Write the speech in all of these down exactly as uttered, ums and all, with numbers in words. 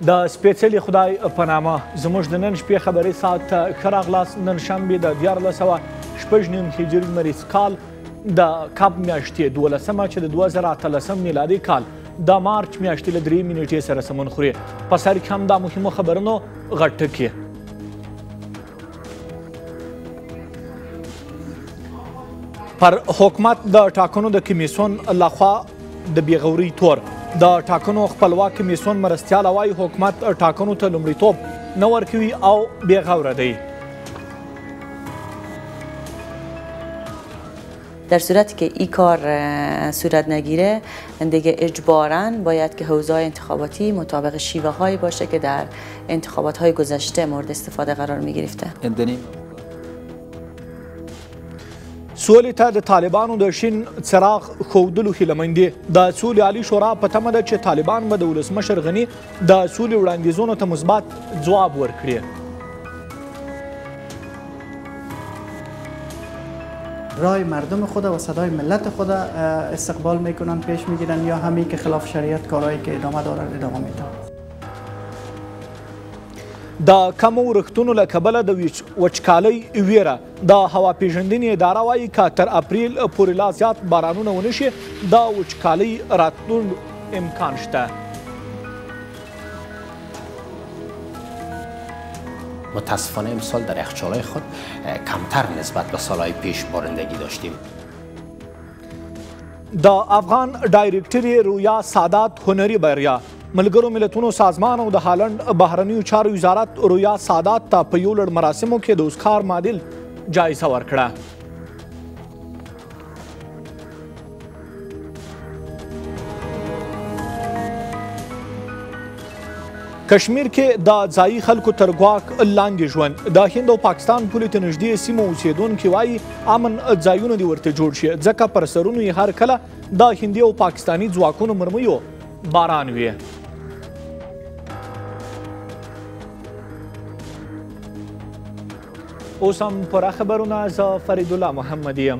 د سپېڅلي خدای په نامه زموږ د نن شپې خبري ساعت ته ښه راغلاست. نن شنبې د دیارلس سوه شپږ نیم هجري لمریز کال د کب میاشتې دولسمه چې د دوه زره اتلسم میلادي کال د مارچ میاشتې له درې نیټې سره سمون خوري. په سر کې هم دا مهمو خبرونو غټ ټکي. پر حکومت د ټاکنو د کمیسیون لخوا د بېغورۍ تور د ټاکنو خپلواک کمیسیون مرستیاله وایي حکومت ټاکنو ته لومړیتوب نه ورکوي او بېغوره دی. در صورتی که این کار صورت نگیره دیگه اجباراً باید که حوزه‌های انتخاباتی مطابق شیوه هایی باشه که در انتخابات های گذشته مورد استفاده قرار می گرفته. سولې ته د طالبانو د شین څراغ ښودلو هیله مند دي. د سولې عالي شورا په تمه ده چې طالبان به د ولسمشر غني د سولې وړاندیزونو ته مثبت ځواب ورکړي. رای مردم خود و صدای ملت خود استقبال میکنن، پیش میگیرن، یا همین که خلاف شریعت کارهایی که ادامه دارن ادامه میدن. د کمو ورښتونو له کبله د وچکالۍ ویره د هواپیژندنې اداره وایي که تر اپریل پورې لا زیات بارانونه ونه شي د وچکالۍ راتلو امکان شته. متاسفانه امسال در یخچال‌های خود کمتر نسبت به سالهای پیش بارندگی داشتیم. د افغان ډایرکټري رویا سادات هنري بریا ملګرو ملتونو سازمان او د هالند بهرنیو چارو وزارت رویا سادات ته په یو لړ مراسمو کې د اوسکار معادل جایزه ورکړه. کشمیر کې د ځایي خلکو تر ګواښ لاندې ژوند. د هند او پاکستان پولې ته نږدې سیمو اوسېدونکي وایي امن ځایونه دې ورته جوړ شي ځکه پر سرونو یې هر کله د هندي او پاکستاني ځواکونو مرمیو باران وي. اوس هم پوره خبرونه زه فریدالله محمد یم.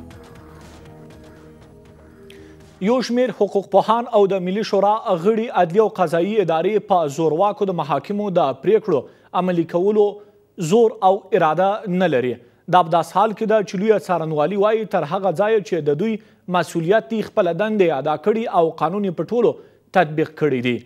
یو شمېر حقوق پوهان او د ملي شورا غړي عدلي او قضایي ادارې په زورواکو د محاکمو د پریکړو عملي کولو زور او اراده نه لري. دا په داس حال کې ده چې لویه څارنوالي وایي تر هغه ځایه چې د دوی مسؤلیت دي خپله دندې ادا کړي او قانون یې په ټولو تطبیق کړي دي.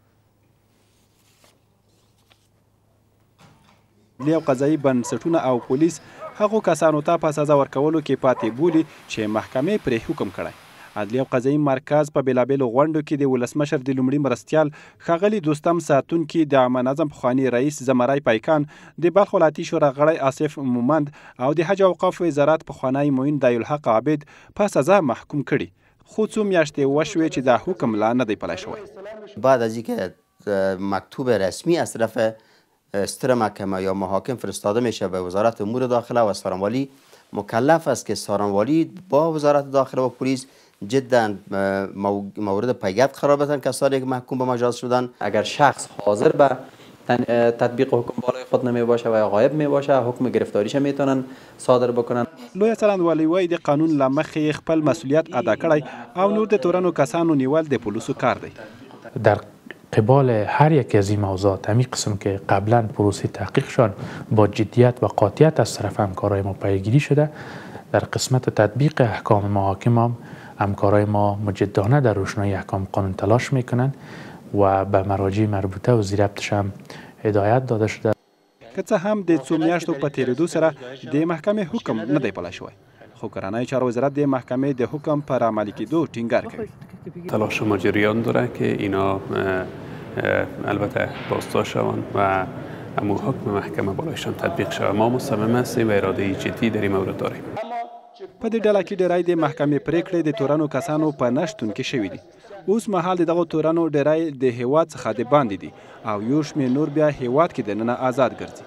ملي او قضایي بنسټونه او پولیس هغو کسانو ته په سزا ورکولو کې پاتې بولي چې محکمې پرې حکم کړی. عدلي او قضایي مرکز په بېلابېلو غونډو کې د ولسمشر د لومړي مرستیال ښاغلي دوستم ساتونکي د عامه نظم پخواني رئیس زمری پایکان د بلخ ولایتي شورا غړی آصف مومند او د حج او اوقاف وزارت پخوانی معین دایالحق عابد په سزا محکوم کړي. خو څو میاشتې وشوې چې دا حکم لا نه دی پلی شوی. بعد از اینکه مکتوب رسمی از طرف ستر محکمه یا محاکم فرستاده میشه به وزارت امور داخله و سارنوالی مکلف است که سارنوالی با وزارت داخله و پلیس جدا مورد پیگرد قرار بدن کسانی که محکوم به مجاز شدن. اگر شخص حاضر به تطبیق حکم بالای خود نمی باشه و یا غایب می باشه حکم گرفتاریش میتونن صادر بکنن. لویه څرنګوالي وایي د قانون له مخې خپل مسئولیت ادا کړی او نور د تورنو کسانو نیول د پولیسو کار دی. در قبال هر یک از این موضوعات همین قسم که قبلا پروسه تحقیقشان با جدیت و قاطعیت از طرف همکارای ما پیگیری شده، در قسمت تطبیق احکام محاکم هم همکارای ما مجدانه در روشنایی احکام قانون تلاش میکنن و به مراجع مربوطه و زیربطش هم هدایت داده شده. که څه هم د څو میاشتو په تیریدو سره د محکمې حکم نه دی پلی شوی، خو کورنۍ چارو وزارت د محکمې د حکم پر عملي کېدو ټینګار کوي. تلاش ما جریان داره که اینا البته بازداشت شوند و اما حکم محکمه بالایشان تطبیق شود. ما مصمم هستیم و اراده جدی در این مورد داریم. په دې ډله کې ډیری د محکمې پریکړې د تورنو کسانو په نشتون کې شوي دي. اوس مهال د دغو تورنو ډیری د هیواد څخه د باندې دي او یو شمېر نور بیا هیواد کې دننه آزاد ګرځي.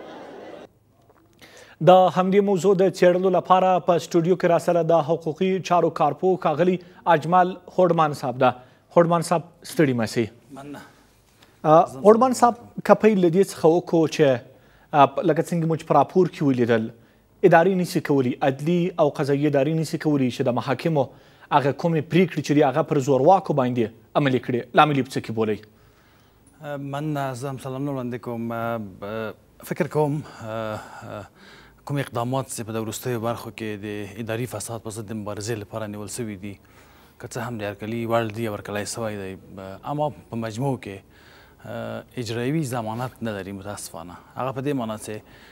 د همدې موضوع د څېړلو لپاره په سټوډیو کې راسره د حقوقي چارو کارپو ښاغلي اجمل هوډمان صاحب ده. هوډمان صاحب ستړي مه سئ. هوډمان صاحب که پیل له دې څخه وکړو چې لکه څنګه مو چې په راپور کې ولیدل ادارې نشي کولی، عدلي او قضایي ادارې نشي کولی چې د محاکمو هغه کومې پریکړې چې دي هغه پر زورواکو باندې عملي کړي. لامل یې په څه کې بولئ؟ من زه هم سلامونه وړاندې کوم. فکر کوم کوم اقدامات چې په د وروستیو برخو کې د اداري فساد په ضد د مبارزې لپاره نیول سوي دي که څه هم د هرکلي وړ دي او ورکلی سوی دی، اما په مجموع کې اجرایوي ضمانت نه لري متاسفانه. هغه په دې معنا چې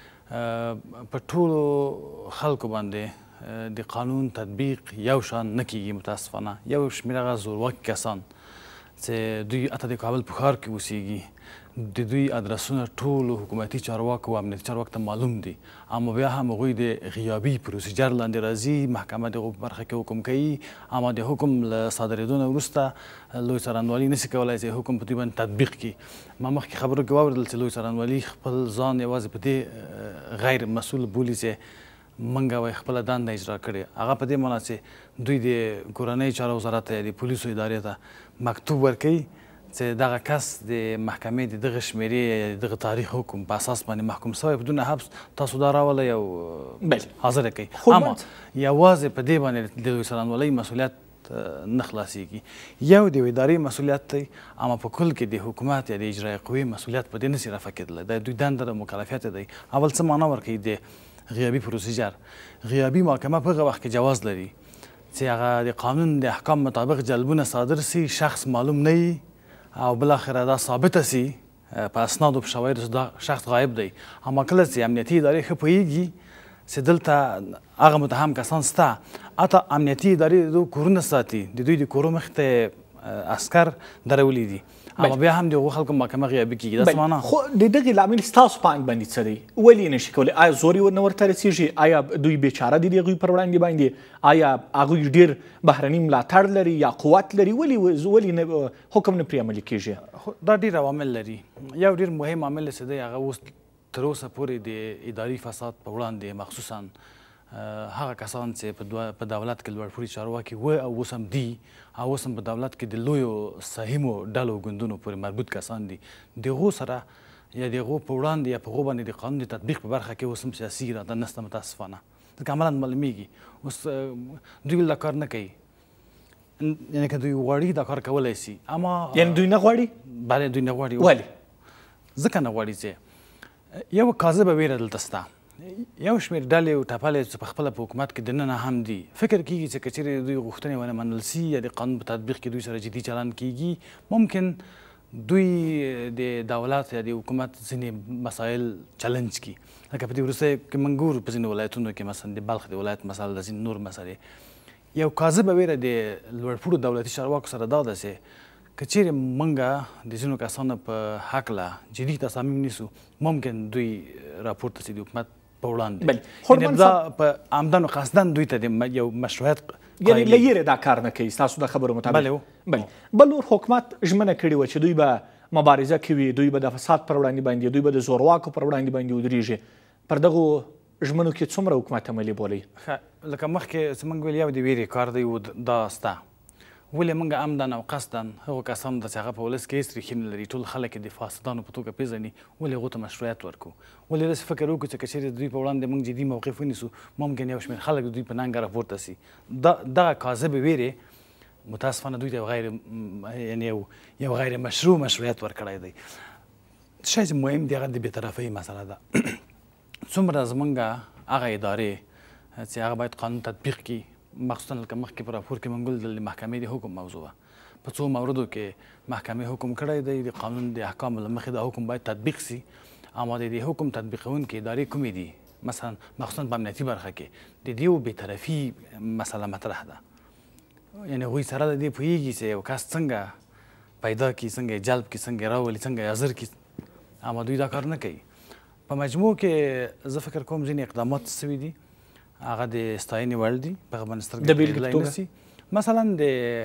په ټولو خلکو باندې د قانون تطبیق یو شان نه کیږي متاسفانه. یو شمېر هغه زورواکي کسان چې دوی حتی د کابل په ښار کې اوسېږي، د دوی ادرسونه ټولو حکومتي چارواکو او امنیتي چارواکو ته معلوم دي، اما بیا هم هغوی د غیابي پروسیجر لاندې راځي، محکمه د هغو په برخه کې حکم کوي، اما د حکم له صادرېدو نه وروسته لوی څارنوالي نشي کولی چې حکم په دوی باندې تطبیق کړي. ما مخکې خبرو کې واورېدل چې لوی څارنوالي خپل ځان یوازې په دې غیر مسؤل بولي چې موږ وایي خپله دنده اجرا کړې. هغه په دې معنا چې دوی د کورنۍ چارو وزارت ته یا د پولیسو ادارې ته مکتوب ورکوي چې دغه کس د محکمې د دغه شمېرې یا د دغه تاریخ حکم په اساس باندې محکوم سوی بدون حبس، تاسو دا راولئ او حاضره کوي. اما یوازې په دې باندې د لوی څارنوالۍ مسؤلیت نه خلاصېږي. یو د ادارې مسؤلیت دی، اما په کل کې د حکومت یا د اجرایي قوې مسؤلیت په دې نشي رفع کېدلی. د دوی دنده د مکلفیت دی. اول څه معنا ورکوي د غیابي پروسیجر. غیابي محکمه په هغه وخت کې جواز لري چې هغه د قانون د احکام مطابق جلبونه صادر سي، شخص معلوم نه وي او بالاخره دا ثابته سي په اسنادو په شواهدو چې دا شخص غایب دی. اما کله چې امنیتي ادارې ښه پوهېږي چې دلته هغه متهم کسان شته، حتی امنیتي ادارې د دوی کورونه ساتي، د دوی د کورو مخې ته عسکر درولي دي، اما بیا هم د هغو خلکو محکمه غیابي کېږي. داسې معنا خو د دغې لامل ستاسو په اند باندې څه دی؟ ولې یې نشي کولی؟ آیا زور یې نه ورته رسېږي؟ آیا دوی بېچاره دي د هغوی پر وړاندې باندې؟ آیا هغوی ډېر بهرني ملاتړ لري یا قوت لري؟ ولې ولې حکم نه پرې عملي کېږي؟ دا ډېر عوامل لري. یو ډېر مهم عامل چې دی هغه اوس تر اوسه پورې د اداري فساد په وړاندې مخصوصا هغه کسان چې په دولت کې لوړپوړي چارواکي و او اوس هم دي او اوس هم په دولت کې د لویو سهمو ډلو ګوندونو پورې مربوط کسان دي، د هغو سره یا د هغو په وړاندې یا په هغو باندې د قانون د تطبیق په برخه کې اوس هم سیاسي اراده نشته متاسفانه. ځکه عملا معلومیږي اوس دوی دا کار نه کوي. یعنې که دوی غواړي دا کار کولی سي، اما یعنې دوی نه غواړي؟ بله دوی نه غواړي. ولې؟ ځکه نه غواړي چې یو کاذبه ویره دلته شته. یو شمېر ډلې او ټپلې چې په خپله په حکومت کې دننه هم دي، فکر کېږي چې که چېرې دوی غوښتنې ونه منل سي یا د قانون په تطبیق کې دوی سره جدي چلند کېږي، ممکن دوی د دولت یا د حکومت ځینې مسایل چلنج کړي. لکه په دې وروستیو کې موږ ګورو په ځینو ولایتونو کې مثلا د بلخ د ولایت مثال د ځینې نور مسلې یو کاذبه ویره د لوړپوړو دولتي چارواکو سره دا ده چې که چیرې موږ د ځینو کسانو په هکله جدي تصامیم نیسو، ممکن دوی راپورته سي د حکومت په وړاندې. دا په عمدن و قصدن دوی ته د یو مشروعیت یعنې له یېرې دا کار نه کوي ستاسو د خبرو مطابق؟ بله بله. بل نور حکومت ژمنه کړې وه چې دوی به مبارزه کوي، دوی به د فساد پر وړاندې باندې، دوی به د زورواکو پر وړاندې باندې ودرېږي. پر دغو ژمنو کې څومره حکومت عملي بولئ؟ لکه مخکې چې موږ ویل یو د ویرې کار دی دا سته. ولې موږ عمدن او قصدن هغو کسانو ته چې هغه په ولس کې هېڅ ریښې نه لري، ټول خلک یې د فاسدانو په توګه پېژني، ولې هغو ته مشروعیت ورکړو؟ ولې داسې فکر وکړو چې که چېرې د دوی په وړاندې موږ جدي موقف ونیسو، ممکن یو شمېر خلک د دوی په ننګه راپورته سي. دغه کاذبې ویرې متاسفانه دوی ته غیر یعنې یو غیر مشروع مشروعیت ورکړی دی. شی چې مهم دی هغه د بېطرفۍ مسله ده. څومره زموږ هغه ادارې چې هغه باید قانون تطبیق کړي، مخصوصا لکه مخکې په راپور کې موږ ولیدل د محکمې د حکم موضوع وه. په څو موردو کې محکمې حکم کړی دی، د قانون د احکامو له مخې دا حکم باید تطبیق سي، اما د دې حکم تطبیقونکې ادارې کومې دي؟ مثلا مخصوصا په امنیتي برخه کې د دې بېطرفي مسله مطرح ده. یعنې هغوی سره د دې پوهېږي چې یو کس څنګه پیدا کړي، څنګه یې جلب کړي، څنګه یې راولي، څنګه یې حاضر کړي، اما دوی دا کار نه کوي. په مجموع کې زه فکر کوم ځینې اقدامات سوي دي هغه د ستاینې وړ دي، په هغه باندې سترګې پرېږدی نه سي. مثلا د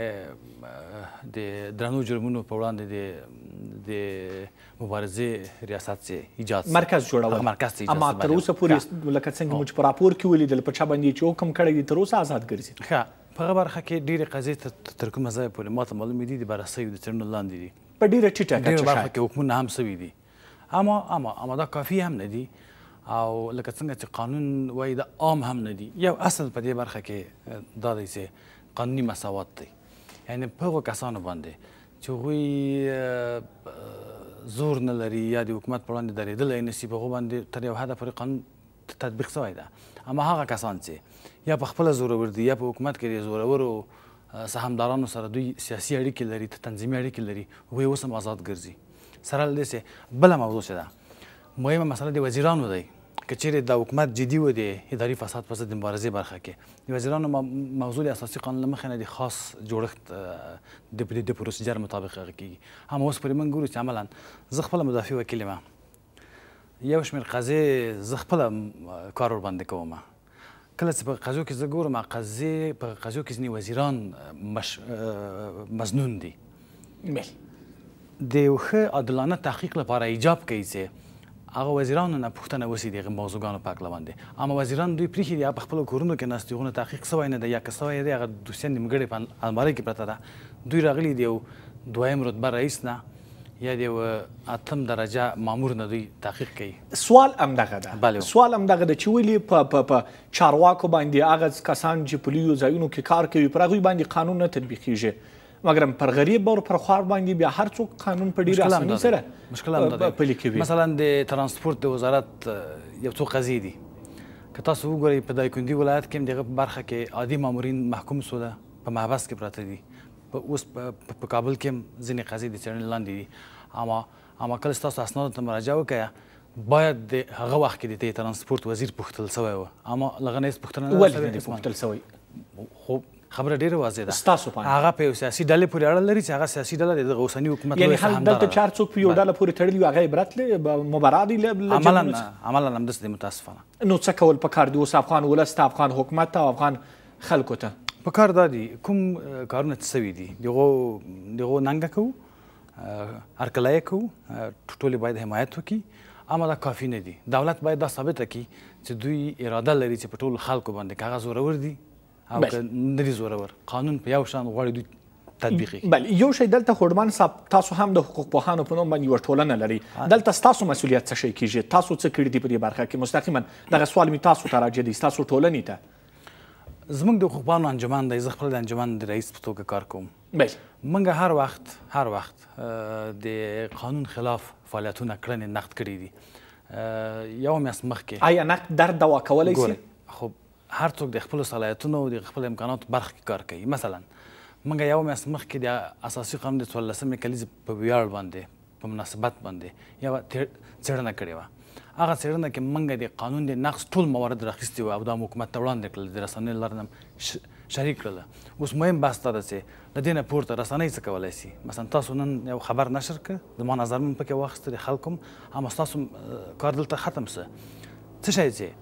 د درنو جرمونو په وړاندې د مبارزې ریاست چې ایجاد مرکز جوړول، مرکز چې ایجاد اما تر اوسه پورې لکه څنګه مو چې په راپور کې ولیدل په چا باندې چې حکم کړی دی تر اوسه آزاد ګرځي. ښه، په هغه برخه کې ډېرې قضیې تر کومه ځایه پورې ماته معلومې دي د بررسیو د څېړنو لاندې دي، په ډېره ټیټه کچه ډېرو برخو کې حکمونه هم سوي دي، اما اما اما دا کافي هم نه دي، او لکه څنګه چې قانون وایي دا عام هم نه دي. یو اصل په دې برخه کې دا دی چې قانوني مساوات دی، یعنې په هغو کسانو باندې چې هغوی زور نه لري یا د حکومت په وړاندې درېدلی نشي په هغو باندې تر یو حده پورې قانون تطبیق شوی ده. اما هغه کسان چې یا په خپله زورور دي یا په حکومت کې د زورورو سهامدارانو سره دوی سیاسي اړیکې لري، تنظیمي اړیکې لري، هغوی اوس هم آزاد ګرځي. سره له دې چې بله موضوع چې ده مهمه مسله د وزیرانو دی. که چیرې د حکومت جدي و د اداري فساد پر ضد د مبارزې برخه کې د وزیرانو موضوع د اساسي قانون له مخې نه د خاص جوړښت د پروسیجر مطابق هغه کېږي. هم اوس پورې موږ ګورو چې عملا زه خپله مدافع وکیل یم، یو شمېر قضیې زه خپله کار ورباندې کوم. کله چې په قضیو کې زه ګورم قضیې په قضیو کې ځینې وزیران مظنون دي. د یو ښه عادلانه تحقیق لپاره ایجاب کوي چې هغه وزیرانو نه پوښتنه وشي د هغې موضوعګانو په هکله باندې. اما وزیران دوی پرېښي دي یا په خپلو کورونو کې ناست دي، هغونه تحقیق سوی نه دی یا که سوی دی هغه دوسیه نیمګړې په المارۍ کې پرته ده. دوی راغلي د یو دویم رتبه رئیس نه یا د یو اتم درجه مامور نه دوی تحقیق کوي. سوال همدغه ده سوال همدغه ده چې ولې په چارواکو باندې هغه کسان چې په لویو ځایونو کې کار کوي پر هغوی باندې قانون نه تطبیقیږي، مګر پر غریب او پر خوار باندې بیا هر څوک قانون په ډېره اسانۍ سره پلي کوي. مثلا د ترانسپورت د وزارت یو څو قضیې دي. که تاسو وګورئ په دایکنډي ولایت کې هم د هغه په برخه کې عادي مامورین محکوم سوله په محبس کې پراته دي. اوس په کابل کې هم ځینې قضیې د څېړنې لاندې دي. اما اما کله چې تاسو اسنادو ته مراجعه وکړئ باید د هغه وخت کې د ترانسپورت وزیر پوښتل سوی و، اما له هغه نه هېڅ پوښتنه نه ولې نه دی پوښتل سوی؟ خو خبره ډېره واضح ده ستاسو باندې هغه په یو سیاسي ډلې پورې اړه لري چې هغه سیاسي ډله د دغه اوسني حکومت یعنې هل دلته چې هر څوک په یو ډله پورې تړلي وي هغه عبرت مبرا دی؟ عملا عملا همداسې دی متاسفانه. نو څه کول پکار دي اوس افغان ولس ته، افغان حکومت ته او افغان خلکو ته؟ پکار دا دي کوم کارونه چې سوي دي د هغو د هغو ننګه کوو، هرکلی یې کوو، ټولې باید حمایت وکړي. اما دا کافي نه دي. دولت باید دا ثابته کړي چې دوی اراده لري چې په ټولو خلکو باندې که هغه زورور دي او که نه دي زورور قانون په یو شان غواړي دوی تطبیق کړي. بله یو شی دلته هوډمان صاحب تاسو هم د حقوق پوهانو په نوم باندې یوه ټولنه لري. دلته ستاسو مسؤلیت څه شی کیږي؟ تاسو څه کړي دي په دې برخه کې؟ مستقیما دغه سوال مې تاسو ته راجع دی، ستاسو ټولنې ته. زموږ د حقوق پوهانو انجمن دی، زه خپله د انجمن د رئیس په توګه کار کوم. موږ هر وخت هر وخت د قانون خلاف فعالیتونه کړنې نقد کړي دي. یو میاشت مخکې آیا نقد در دوا کولی شي؟ خب هر څوک د خپلو صلاحیتونو او د خپلو امکاناتو برخه کې کار کوي. مثلا موږ یو میاشت مخکې د اساسي قانون د څوارلسمې کلیزې په ویاړ باندې په مناسبت باندې یوه څېړنه کړې وه. هغه څېړنه کې موږ د قانون د نقض ټول موارد راخیستي وو او دا حکومت ته وړاندې کړل، د رسنیو له لارې هم شریک کړله. اوس مهم بحث دا ده چې له دې نه پورته رسنۍ څه کولی شي؟ مثلا تاسو نن یو خبر نشر کړ، زما نظر مې پکې واخیسته د خلکو هم، اما ستاسو کار دلته ختم سه. څه شی چې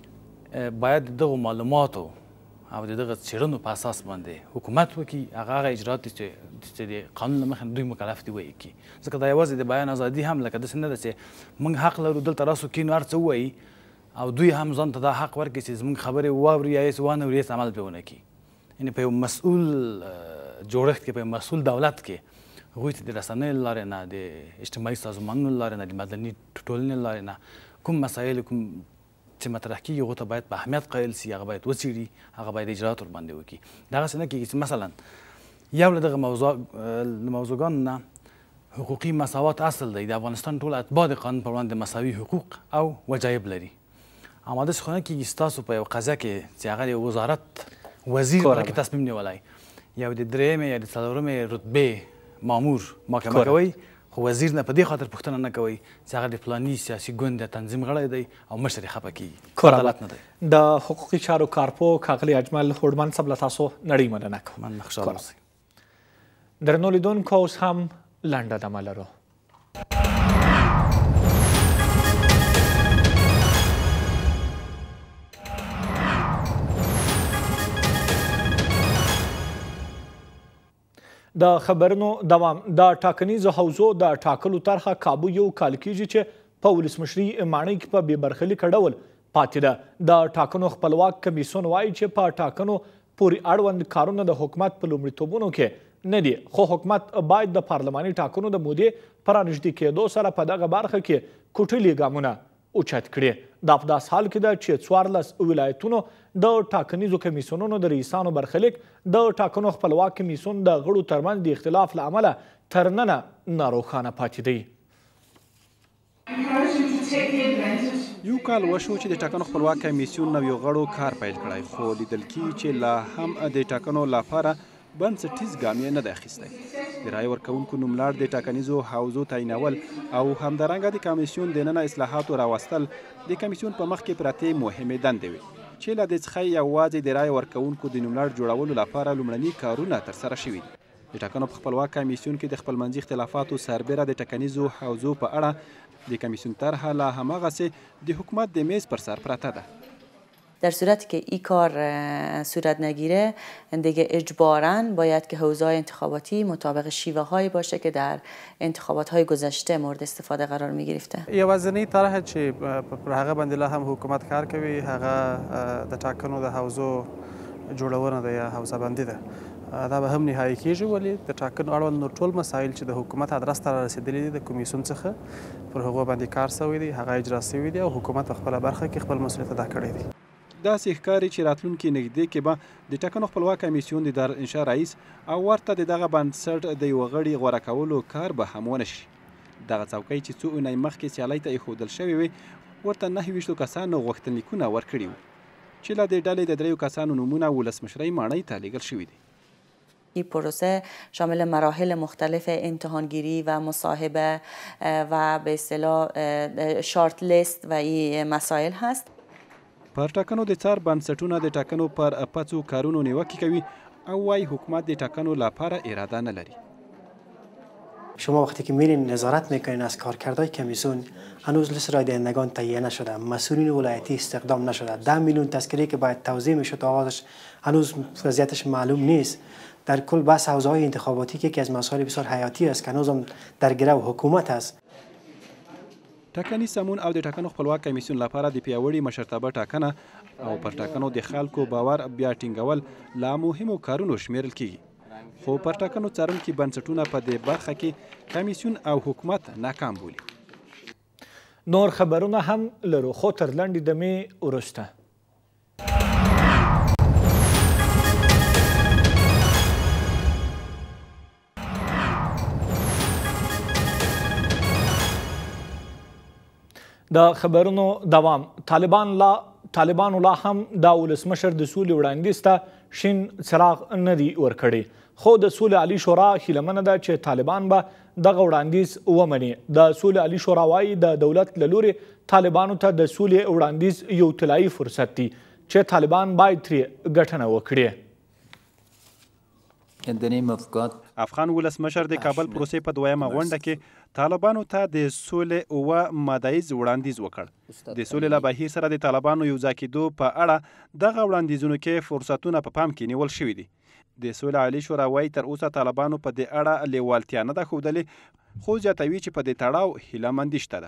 باید د دغو معلوماتو او د دغه څېړنو په اساس باندې حکومت وکړي، هغه هغه اجرات دي چې د قانون له مخې دوی مکلف دي ویې کړي. ځکه دا یوازې د بیان ازادي هم لکه داسې نه ده چې موږ حق لرو دلته راسو کینو هر څه ووایي او دوی هم ځان ته دا حق ورکړي چې زموږ خبرې واوري یا یې وانه وري، هېڅ عمل پرې ونه کړي. یعنې په یو مسؤل جوړښت کې، په یو مسؤل دولت کې هغوی ته د رسنیو له لارې نه، د اجتماعي سازمانونو له لارې نه، د مدني ټولنې له لارې نه کوم مسایل کوم چې مطرح کېږي هغو ته باید په اهمیت قایل سي، هغه باید وڅېړي، هغه باید اجرات ورباندې وکړي. دغسې نه کېږي چې مثلا یو له دغه موضوع موضوعګانو نه حقوقي مساوات اصل دی. د افغانستان ټول اتباع د قانون پر وړاندې مساوي حقوق او وجایب لري. اما داسې خو نه کېږي ستاسو په یو قضیه کې چې هغه د وزارت وزیر پکې تصمیم نیولی، یو د درېیمې یا د څلورمې رتبې مامور محاکمه کوئ، خو وزیر نه په دې خاطر پوښتنه نه کوئ چې هغه د فلاني سیاسي ګوند یا تنظیم غړی دی او مشر یې خفه کېږي. عدالت نه دی. د حقوقي چارو کارپو ښاغلی اجمل هوډمان صاحب له تاسو نړۍ مننه کوم. من خوشحاله اوسئ. درنو لیدونکو اوس هم لنډه دمه لرو. د خبرونو دوام. د ټاکنیزو حوزو د ټاکلو طرحه کابو یو کال کېږي چې په ولسمشري ماڼۍ کې په بې برخلیکه ډول پاتې ده. د ټاکنو خپلواک کمیسیون وایي چې په ټاکنو پورې اړوند کارونه د حکومت په لومړیتوبونو کې نه دي، خو حکومت باید د پارلماني ټاکنو د مودې په رانږدې کېدو سره په دغه برخه کې کوټلي ګامونه اوچت کړي. دا په داس حال کې ده چې څوارلس ولایتونو د ټاکنیزو کمیسیونونو د رئیسانو برخلیک د ټاکنو خپلواک کمیسیون د غړو ترمنځ د اختلاف له امله تر ننه ناروښانه پاتې دی. یو کال وشو چې د ټاکنو خپلواک کمیسیون نویو غړو کار پیل کړی، خو لیدل کېږي چې لا هم د ټاکنو لپاره بنسټیز ګام یې نه دی اخیستی. د رایې ورکوونکو نوملړ د ټاکنیزو حوزو تعینول او همدارنګه د کمیسیون دننه اصلاحاتو راوستل د کمیسیون په مخ کې پرتې مهمې دندې وي چې له دې څخه یوازې د رایې ورکوونکو د نوملړ جوړولو لپاره لومړني کارونه ترسره شوي دي. د ټاکنو په خپلواک کمیسیون کې د خپلمنځي اختلافاتو سربیره د ټاکنیزو حوزو په اړه د کمیسیون طرحه لا هماغسې د حکومت د میز پر سر پرته ده. در صورتی که این کار صورت نگیره دیگه اجباراً باید که حوزه‌های انتخاباتی مطابق شیوه هایی باشه که در انتخابات های گذشته مورد استفاده قرار می گرفته. یوازینی طرح چې پر هغه باندې لا هم حکومت کار کوي هغه د ټاکنو د حوزو جوړونه ده یا حوزه بندي ده. دا به هم نهایی کیږي، ولی د ټاکنو اړوند نور ټول مسایل چې د حکومت ادرس ته رسیدلي دي د کمیسیون څخه پر هغو باندې کار شوی دی، هغه اجرا شوی دی او حکومت په خپله برخه کې خپل مسؤلیت ادا کړی دی. داسې ښکاري چې راتلونکي نږدې کې به د ټاکنو خپلواک کمیسیون د دارالانشا رئیس او ورته د دغه بنسټ د یوه غړي غوره کولو کار به هم ونه شي. دغه څوکۍ چې څو اونۍ مخکې سیالۍ ته ایښودل شوې وې ورته نهه ویشتو کسانو غوښتنلیکونه ورکړي وو چې له دې ډلې د دریو کسانو نومونه ولسمشرۍ ماڼۍ ته لیږل شوي دي. این پروسه شامل مراحل مختلف امتحانگیری و مصاحبه و به اصطلاح شارت لیست و این مسائل هست. پر ټاکنو د څار بنسټونه د ټاکنو پر پڅو کارونو نیوکې کوي او وايي حکومت د ټاکنو لپاره اراده نه لري. شما وقتی که میرین نظارت میکنین از کارکردهای کمیسیون هنوز لیست رای دهندگان تهیه نشده، مسئولین ولایتی استخدام نشده، ده میلیون تذکره که باید توزیع میشد آغازش هنوز وضعیتش معلوم نیست. در کل بحث حوزه‌های انتخاباتی که یکی از مسائل بسیار حیاتی است که هنوزم در گرو حکومت است. ټاکنیز سمون او د ټاکنو خپلواک کمیسیون لپاره د پیاوړي مشرتابه ټاکنه او پر ټاکنو د خلکو باور بیا ټینګول لا مهمو کارونو شمیرل کیږي، خو پر ټاکنو څارونکي بنسټونه په دې برخه کې کمیسیون او حکومت ناکام بولي. نور خبرونه هم لرو خو تر لنډې دمې وروسته. د خبرونو دوام. طالبان لا طالبانو لا هم د ولسمشر د سولې وړاندیز ته شین څراغ نه دی ورکړی، خو د سولې عالي شورا هیله ده چې طالبان به دغه وړاندیز ومني. د سولې عالي شورا وایي د دولت له لورې طالبانو ته د سولې وړاندیز یو طلایي فرصت دی چې طالبان باید ترې ګټنه وکړي. افغان ولسمشر د کابل پروسې په دویمه غونډه کې طالبانو ته د سولې اوه مادیز وړاندیز وکړ. د سولې له بهیر سره د طالبانو یوځای کېدو په اړه دغه وړاندیزونو کې فرصتونه په پام کې نیول شوي دي. د سولې عالي شورا وایي تر اوسه طالبانو په دې اړه لیوالتیا نه ده ښودلې، خو زیاتوي چې په دې تړاو هیله‌مندي شته ده.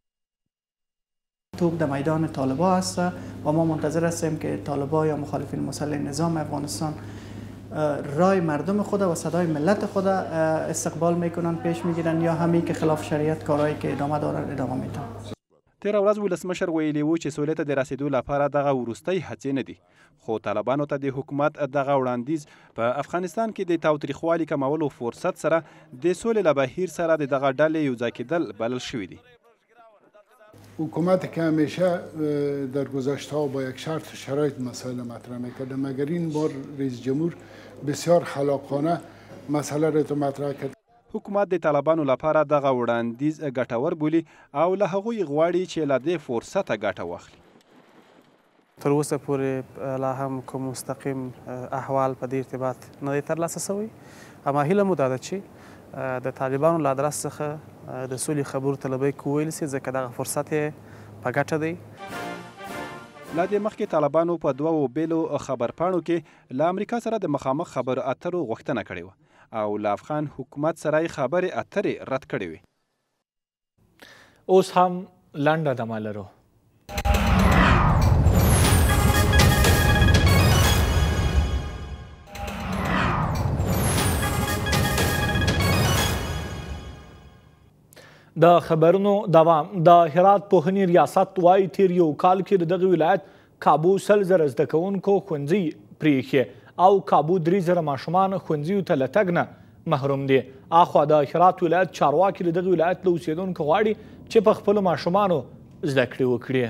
توپ در میدان طالبان است و ما منتظر هستیم که طالبان یا مخالفین مسلح نظام افغانستان رای مردم خود و صدای ملت خود استقبال میکنن، پیش میگیرن، یا همین که خلاف شریعت کارهایی که ادامه دارن ادامه میدن. تیر ورځ ولسمشر ویلي و چې سولې ته د رسیدو لپاره دغه وروستۍ هڅې نه دي، خو طالبانو ته د حکومت دغه وړاندیز په افغانستان کې د تاوتریخوالي کمولو فرصت سره د سولې له بهیر سره د دغه ډلې یوځای کېدل بلل شوي دي. حکومت که همیشه در گذشته ها با یک شرط شرایط مسائل مطرح میکرده، مگر این بار رئیس جمهور بسیار خلاقانه مسئله را تو مطرح کرد. حکومت د طالبانو لپاره دغه وړاندیز ګټور بولي او له هغوی غواړي چې له دې فرصته ګټه واخلي. تر اوسه پورې لا هم کوم مستقیم احوال په دې ارتباط نه دی ترلاسه شوی، اما هیله مو دا ده چې د طالبانو له ادرس څخه د سولې خبرو طلبۍ کویل سي، ځکه دغه فرصت یې په ګټه دی. لا دې مخکې طالبانو په دوو بیلو خبرپاڼو کې له امریکا سره د مخامخ خبرو اترو غوښتنه کړې وه او له افغان حکومت سره یې خبرې اترې رد کړې وې. اوس هم لنډه دمه لرو. د خبرونو دوام. د هرات پوهنې ریاست وایي تیر یو کال کې د دغه ولایت کابو سل زره زده کوونکو ښوونځي پرېښې او کابو درې زره ماشومان ښوونځیو ته له تګ نه محروم دي. اخوا د هرات ولایت چارواکي د دغه ولایت له اوسېدونکو غواړي چې په خپلو ماشومانو زده کړې وکړي.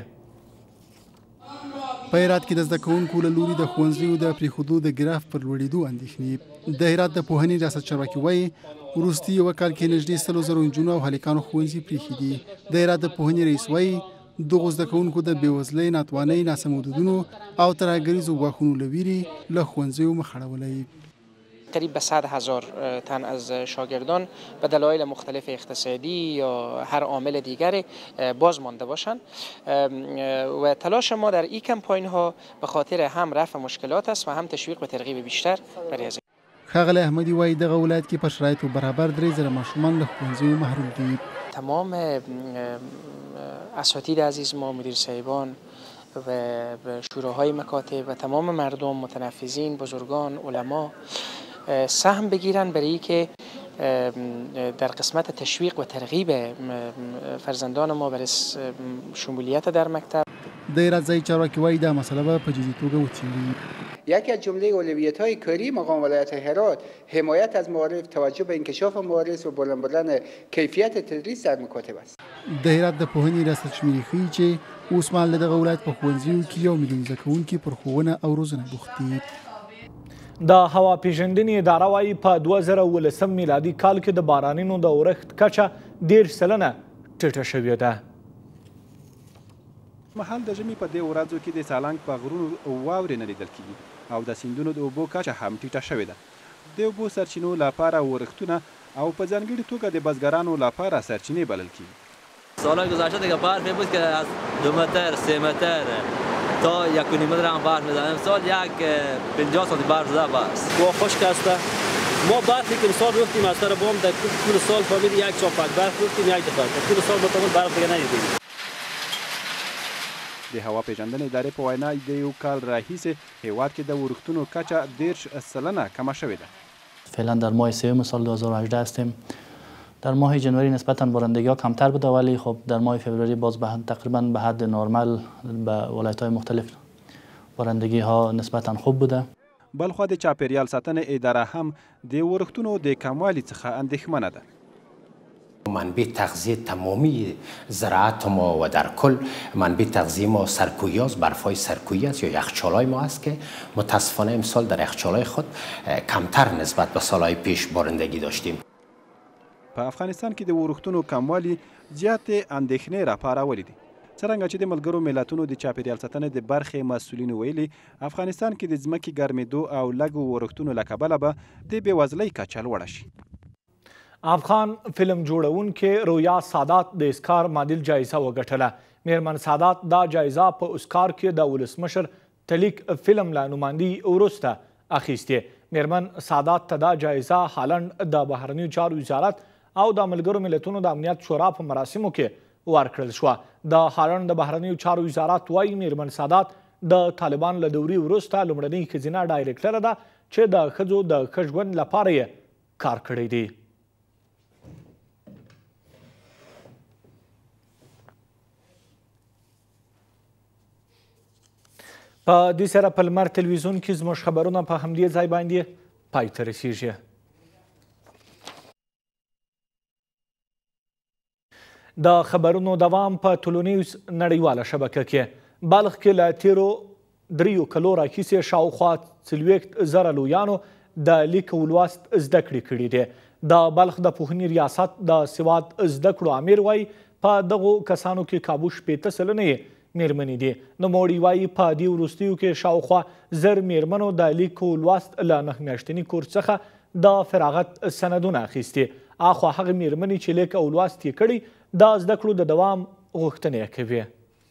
په هرات کې د زده کوونکو له لوري د ښوونځیو د پرېښودو د ګراف پر لوړېدو اندېښنې. د هرات د پوهنې ریاست چارواکي وایي وروستي یوه کال کې نږدې سلو زرو نجونو او هلکانو ښوونځي پرېښي دي. د هرات د پوهنې رئیس وایي دغو زده کوونکو د بېوزلۍ، ناتوانۍ، ناسمو دودونو او ترهګریزو ګواښونو له ویرې له ښوونځیو مخ اړولی. قریب به صد هزار تن از شاگردان به دلایل مختلف اقتصادی یا هر عامل دیگری باز مانده باشند و تلاش ما در این کمپاین ها به خاطر هم رفع مشکلات است و هم تشویق و ترغیب بیشتر برای از ښاغلی احمدي وایي دغه ولایت کې په شرایطو برابر درې زره ماشومان له ښوونځیو محروم دي. تمام اساتید عزیز ما، مدیر صاحبان و شوراهای مکاتب و تمام مردم، متنفذین، بزرگان، علما سهم بگیرن برای که در قسمت تشویق و ترغیب فرزندان ما برای شمولیت در مکتب. د هرات ځایي چارواکي وایي دا مسئله به په جدي توګه وڅېړي. یکی از جمله اولویت‌های کاری مقام ولایت هرات حمایت از معارف، توجه به انکشاف مدارس و بلند بردن کیفیت تدریس در مکاتب است. د هرات د پوهنې ریاست شمیرې ښیي چې اوس مهال د دغه ولایت په ښوونځیو کې یو میلیون زده کوونکي پر ښوونه او روزنه بوخت دي. د هوا پیژندنې اداره وایي په دوه زره اوولسم میلادي کال کې د بارانونو د اورښت کچه دېرش سلنه ټیټه شوې ده. مهال د ژمي په دې ورځو کې د سالنګ په غرونو واورې نه لیدل کېږي او د سیندونو د اوبو کچه هم ټیټه شوې ده. د اوبو سرچینو لپاره ورښتونه او په ځانګړي توګه د بزګرانو لپاره سرچینې بلل کېږي. سالهای گذشته دیگه برف بود که از دو متر سه متر تا یک و نیم متر هم برف میزنه. امسال یک پنجاه سانتی برف زده بس. با خشک است. ما برفی که امسال ریختیم از سر بام در طول سال فهمیدیم یک چاپک برف ریختیم یک دفعه. در طول سال متمول برف دیگه ندیدیم. د هوا پیژندنې ادارې په وینا د یو کال راهیسې هیواد کې د ورښتونو کچه دېرش سلنه کمه شوې ده. فعلا در ماه سوم سال دو هزار و هجده هستیم. در ماه جنوری نسبتا بارندگی ها کمتر بوده ولی خب در ماه فوریه باز به تقریبا به حد نرمال به ولایت‌های مختلف بارندگی ها نسبتا خوب بوده. بلخوا د چاپیریال ساتنې اداره هم د ورښتونو د کموالي څخه اندېښمنه ده. منبع تغذیه تمامی زراعت ما و در کل منبع تغذیه ما سرکویی است، برفای سرکویی است یا یخچالای ما است که متاسفانه امسال در یخچالای خود کمتر نسبت به سالهای پیش بارندگی داشتیم. په افغانستان کې د ورښتونو کموالی زیاتې اندېښنې راپارولې دي. څرنګه چې د ملګرو ملتونو د چاپیریال ساتنې د برخې مسؤلینو ویلي افغانستان کې د ځمکې ګرمېدو او لږو ورښتونو له کبله به د بېوزلۍ کچه لوړه شي. افغان فلم جوړونکې رویا سادات د اسکار معادل جایزه وګټله. میرمن سادات دا جایزه په اسکار کې د ولسمشر تلیک فلم له نمایندګۍ وروسته اخیستې. میرمن سادات ته دا جایزه هالند د بهرنیو چارو وزارت او د ملګرو ملتونو د امنیت شورا په مراسمو کې ورکړل شوه. د هالند د بهرنیو چارو وزارت وایي میرمن سادات د طالبان له دورې وروسته لومړنۍ ښځینه ډایرکټره ده چې د ښځو د ښه ژوند لپاره یې کار کړی دی. په دې سره په لمر تلویزیون کې زموږ خبرونه په همدې ځای باندې پای ته رسیږي. د خبرونو دوام په ټولنیز نړیواله شبکه کې. بلخ کې له تیرو دریو کلو راهیسې شاوخوا څلوېښت زره لویانو د لیک او لوست زده کړې کړي دي. د بلخ د پوهنې ریاست د سواد زده کړو امیر وایي په دغو کسانو کې کابو شپېته سلنه یې میرمنې دي. نوموړي وایي په دې وروستیو کې شاوخوا زر میرمنو د لیک او لوست له نهه میاشتني کورس څخه د فراغت سندونه اخیستي. اخوا هغه میرمنې چې لیک او لوست یې کړي د زده کړو د دوام غوښتنه کوي.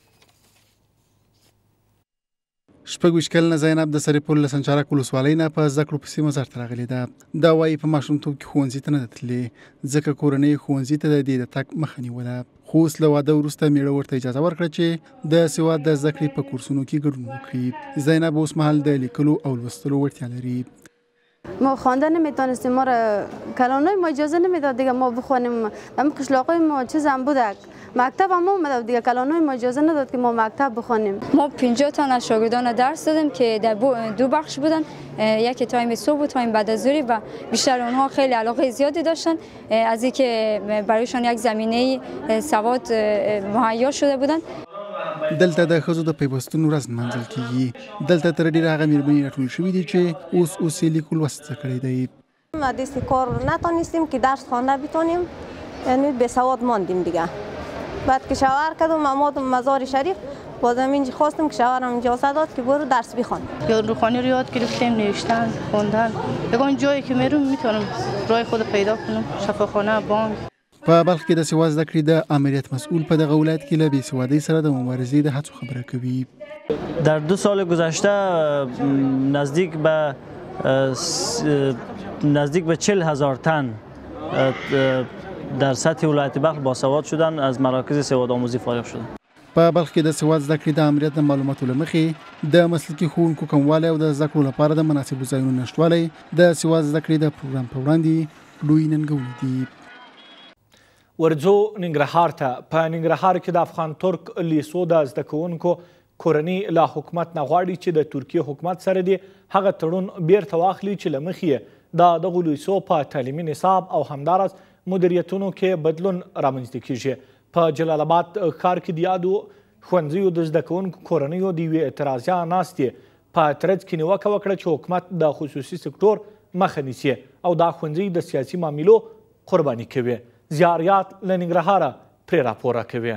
شپږ ویشت کلنه زینب د سرپل له سنچارک ولسوالۍ نه په زده کړو پسې مزار ته راغلې ده. دا وایي په ماشومتوب کې ښوونځي ته نه ده تللې ځکه کورنۍ ښوونځي ته د دې د تګ مخه نیوله. خو اوس له واده وروسته میړه ورته اجازه ورکړه چې د سواد د زده کړې په کورسونو کې ګډون وکړي. زینب اوس مهال د لیکلو او لوستلو وړتیا لري. ما خواندن نمیتونستیم، ما را کلانای ما اجازه نمیداد دیگه ما بخوانیم. در قشلاقای ما چیزام بودک مکتب هم اومد دیگه، کلانای ما اجازه نداد که ما مکتب بخوانیم. ما پنجاه تا از شاگردان درس دادیم که در دو بخش بودن، یکی تایم صبح و تایم بعد از ظهر و بیشتر اونها خیلی علاقه زیادی داشتن از اینکه برایشان یک زمینه سواد مهیا شده بودن. دلته د ښځو د پیوستون ورځ نمانځل کیږي. دلته تر ډیره هغه میرمنې راټول شوي دي چې اوس اوس یې لیکل لوست زده کړی دی. ما دست کار نتونستیم که درس خوانده بتونیم، یعنی بی سواد ماندیم دیگه. بعد که شوهر کردم اماد مزار شریف بازم اینجا خواستم که شوهرم اجازه داد که برو درس بخوان. یاد روخانی رو یاد گرفتیم، نوشتن، خواندن. یگان جایی که میرم میتونم راه خود پیدا کنم، شفاخانه، بانک. په بلخ کې د سواد زده کړې د امریت مسئول په دغه ولایت کې له بې سوادۍ سره د مبارزې د هڅو خبره کوي. در دو سال گذشته نزدیک به نزدیک به چهل هزار تن در سطح ولایت بلخ باسواد شدن، از مراکز سواد آموزی فارغ شدن. په بلخ کې د سواد زده کړې د امریت د معلوماتو له مخې د مسلکي ښوونکو کموالی او د زده کړو لپاره د مناسبو ځایونو نشتوالی د سواد زده کړې د پروګرام په وړاندې لوی ننګونې دي. ورځو ننګرهار ته. په ننګرهار کې د افغان ترک لیسو د زده کوونکو کورنۍ له حکومت نه غواړي چې د ترکیې حکومت سره دې هغه تړون بیرته واخلي چې له مخې یې د دغو لیسو په تعلیمي نصاب او همداراز مدیریتونو کې بدلون رامنځته کیږي. په جلال آباد ښار کې د یادو ښوونځیو د زده کوونکو کورنیو د یوې اعتراضیه ناستې په ترڅ کې نیوکه وکړه چې حکومت د خصوصي سکتور مخه نیسي او دا ښوونځي د سیاسي معاملو قرباني کوي. زیاریات له ننګرهاره پرې راپوره کوي.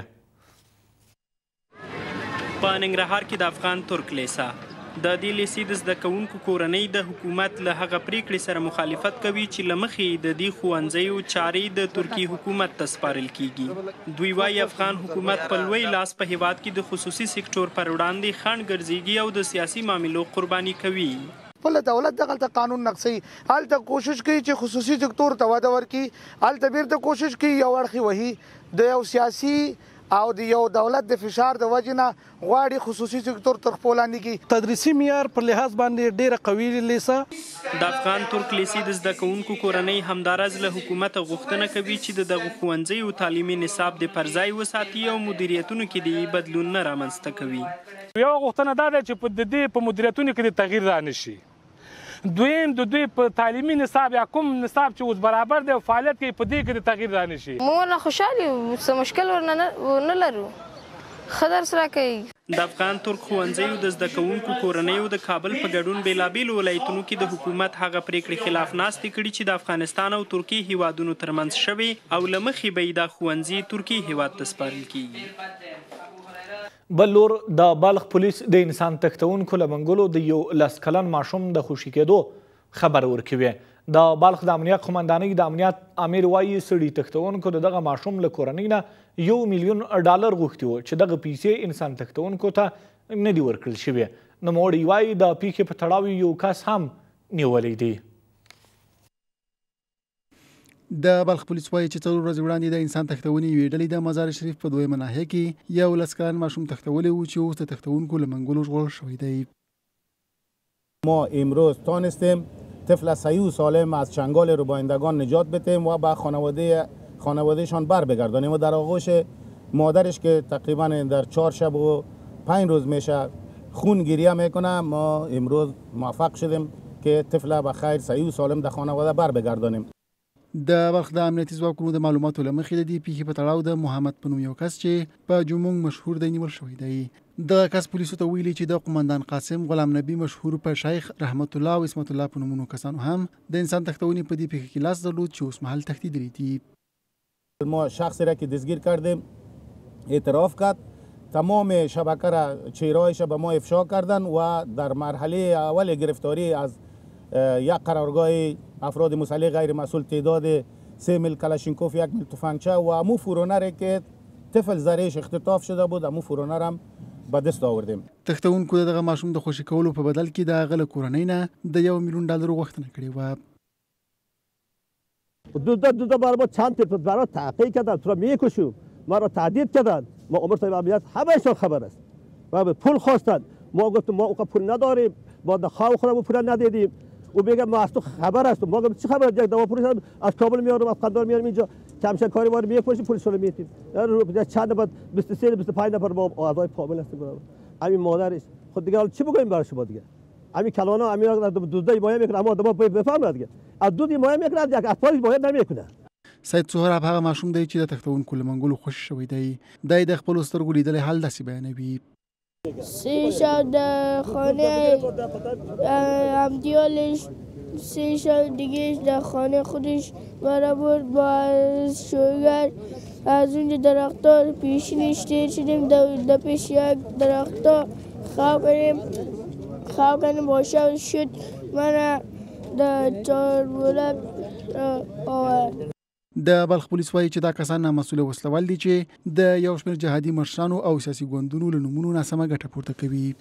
په ننګرهار کې د افغان ترک لیسه د دې لیسې د زده کوونکو کورنۍ د حکومت له هغه پریکړې سره مخالفت کوي چې له مخې د دې ښوونځیو چارې د ترکیې حکومت ته سپارل کیږي. دوی وایي افغان حکومت په لوی لاس په هیواد کې د خصوصي سکتور پر وړاندې خنډ ګرځېږي او د سیاسي معاملو قرباني کوي. خپل دولت دغلته قانون نقصي، هلته کوشش کوي چې خصوصي سکتور ته وده ورکړي، هلته بیرته کوشش کوي یو اړخي وهي د یو سیاسي او د یو دولت د فشار د وجې نه غواړي خصوصي سکتور تر خپل لاندې کړي. تدریسي معیار پر لحاظ باندې ډېره قوي لیسه. د افغان ترک لیسې د زده کوونکو کورنۍ همداراز له حکومته غوښتنه کوي چې د دغو ښوونځیو تعلیمي نصاب د پر ځای وساتي او مدیریتونو کې د بدلون نه رامنځته کوي. یوه غوښتنه دا ده چې په د دې په مدیریتونو کې د تغییر رانشي. دویم د دوی په تعلیمي نصاب یا کوم نصاب چې اوس برابر دی او فعالیت کوي په دې کې د تغییر رانشي. موږ ورنه خوشحال یو، څه مشکل ورنه لرو، ښه درس راکوي. د افغان ترک ښوونځیو د زده کوونکو کورنیو د کابل په ګډون بېلابېلو ولایتونو کې د حکومت هغه پریکړې خلاف ناستې کړي چې د افغانستان او ترکیې هیوادونو ترمنځ شوې او له مخې به یې دا ښوونځي ترکیې هیواد ته سپارل کیږي. بل لور د بلخ پولیس د انسان تښتونکو له منګولو د یو لس کلن ماشوم د خوشي کېدو خبر ورکوي. د بلخ د امنیت قمندانۍ د امنیت امیر وایي سړي تښتونکو د دغه ماشوم له کورنۍ نه یو میلیون ډالر غوښتي وو چې دغه پیسې انسان تښتونکو ته نه دي ورکړل شوې. نوموړی وایي د پیښې په تړاو یو کس هم نیولی دی. د بلخ پولیس وایي چې څلور ورځې وړاندې د انسان تښتونې یوې ډلې د مزار شریف په دویمه ناحیه کې یو لس کلن ماشوم تښتولی و چې اوس د تښتونکو له منګولو ژغورل شوی دی. ما امروز تانستیم طفل سیو سالم از چنگال روبایندگان نجات بدیم و به خانواده خانوادهشان بر بگردانیم و در آغوش مادرش که تقریبا در چهار شب و پنج روز میشه خون گریه میکنه. ما امروز موفق شدیم که طفل بخیر سیو سالم در خانواده بر بگردانیم. د بلخ د امنیتي ځواکونو د معلوماتو له مخې د دې پیښې په تړاو د محمد په نوم یو کس چې په جومونګ مشهور دی نیول شوی دی. دغه کس پولیسو ته ویلي چې د قمندان قاسم، غلام نبي مشهور، په شیخ رحمت الله او اسمت الله په نومونو کسانو هم د انسان تښتونې په دې پیښه کې لاس درلود چې اوس مهال تښتېدلي دي. ما شخصی را که دستگیر کردیم اعتراف کرد، تمام شبکه را چهرهایش به ما افشا کردن و در مرحله اول گرفتاری از یک قرارگاه افراد مسلح غیر مسئول تعداد سه میل کلاشینکوف، یک میل تفنگچه و امو فرونری که طفل زرهش اختطاف شده بود امو فرونر هم به دست آوردیم. تښتونکو دغه ماشوم د خوشي کولو په بدل کې د هغه له کورنۍ نه د یو میلیون ډالرو غوښتنه کړې وه. دو دو دو بار ما چند تیپ برای تحقیق کردن، تو را میکشیم، ما را تهدید کردن. ما عمر صاحب امنیت همهشان خبر است و به پول خواستن. ما گفتیم ما اون پول نداریم، ما خواهر خودمون پول ندیدیم او بگه ما از تو خبر هستم. ما چه خبر؟ یک دوا پلیس از کابل میارم، از قندار میارم اینجا، کمشن کاری ما رو میپوشیم، پلیس رو میتیم. چند نفر بیست و سه بیست و پنج نفر با اعضای کامل هستیم. همین مادرش خود دیگه چی بگیم برای شما دیگه؟ همین کلانا همین دوزده مایه میکنه، اما آدم‌ها بفهمن دیگه. از دو دی مایه میکنه، یک اطفال مایه نمیکنه. سید سهراب هغه ماشوم دی چې د تختونکو له منګولو خوشي شوی دی. دی د خپلو سترګو لیدلی حال داسې بیانوي. سه شب در خانه همدیالش، سه شب دیگه در خانه خودش مرا برد با شوگر. از اونجا درختار پیشینش تیر شدیم، در پیش یک درختار خواب کنیم خواب کنیم باشه شد من در چهار بولک آورد. د بلخ پولیس وایي چې دا کسان نامسؤله وسلوال دي چې د یو شمېر جهادي مشرانو او سیاسي ګوندونو له نومونو ناسمه ګټه پورته کوي.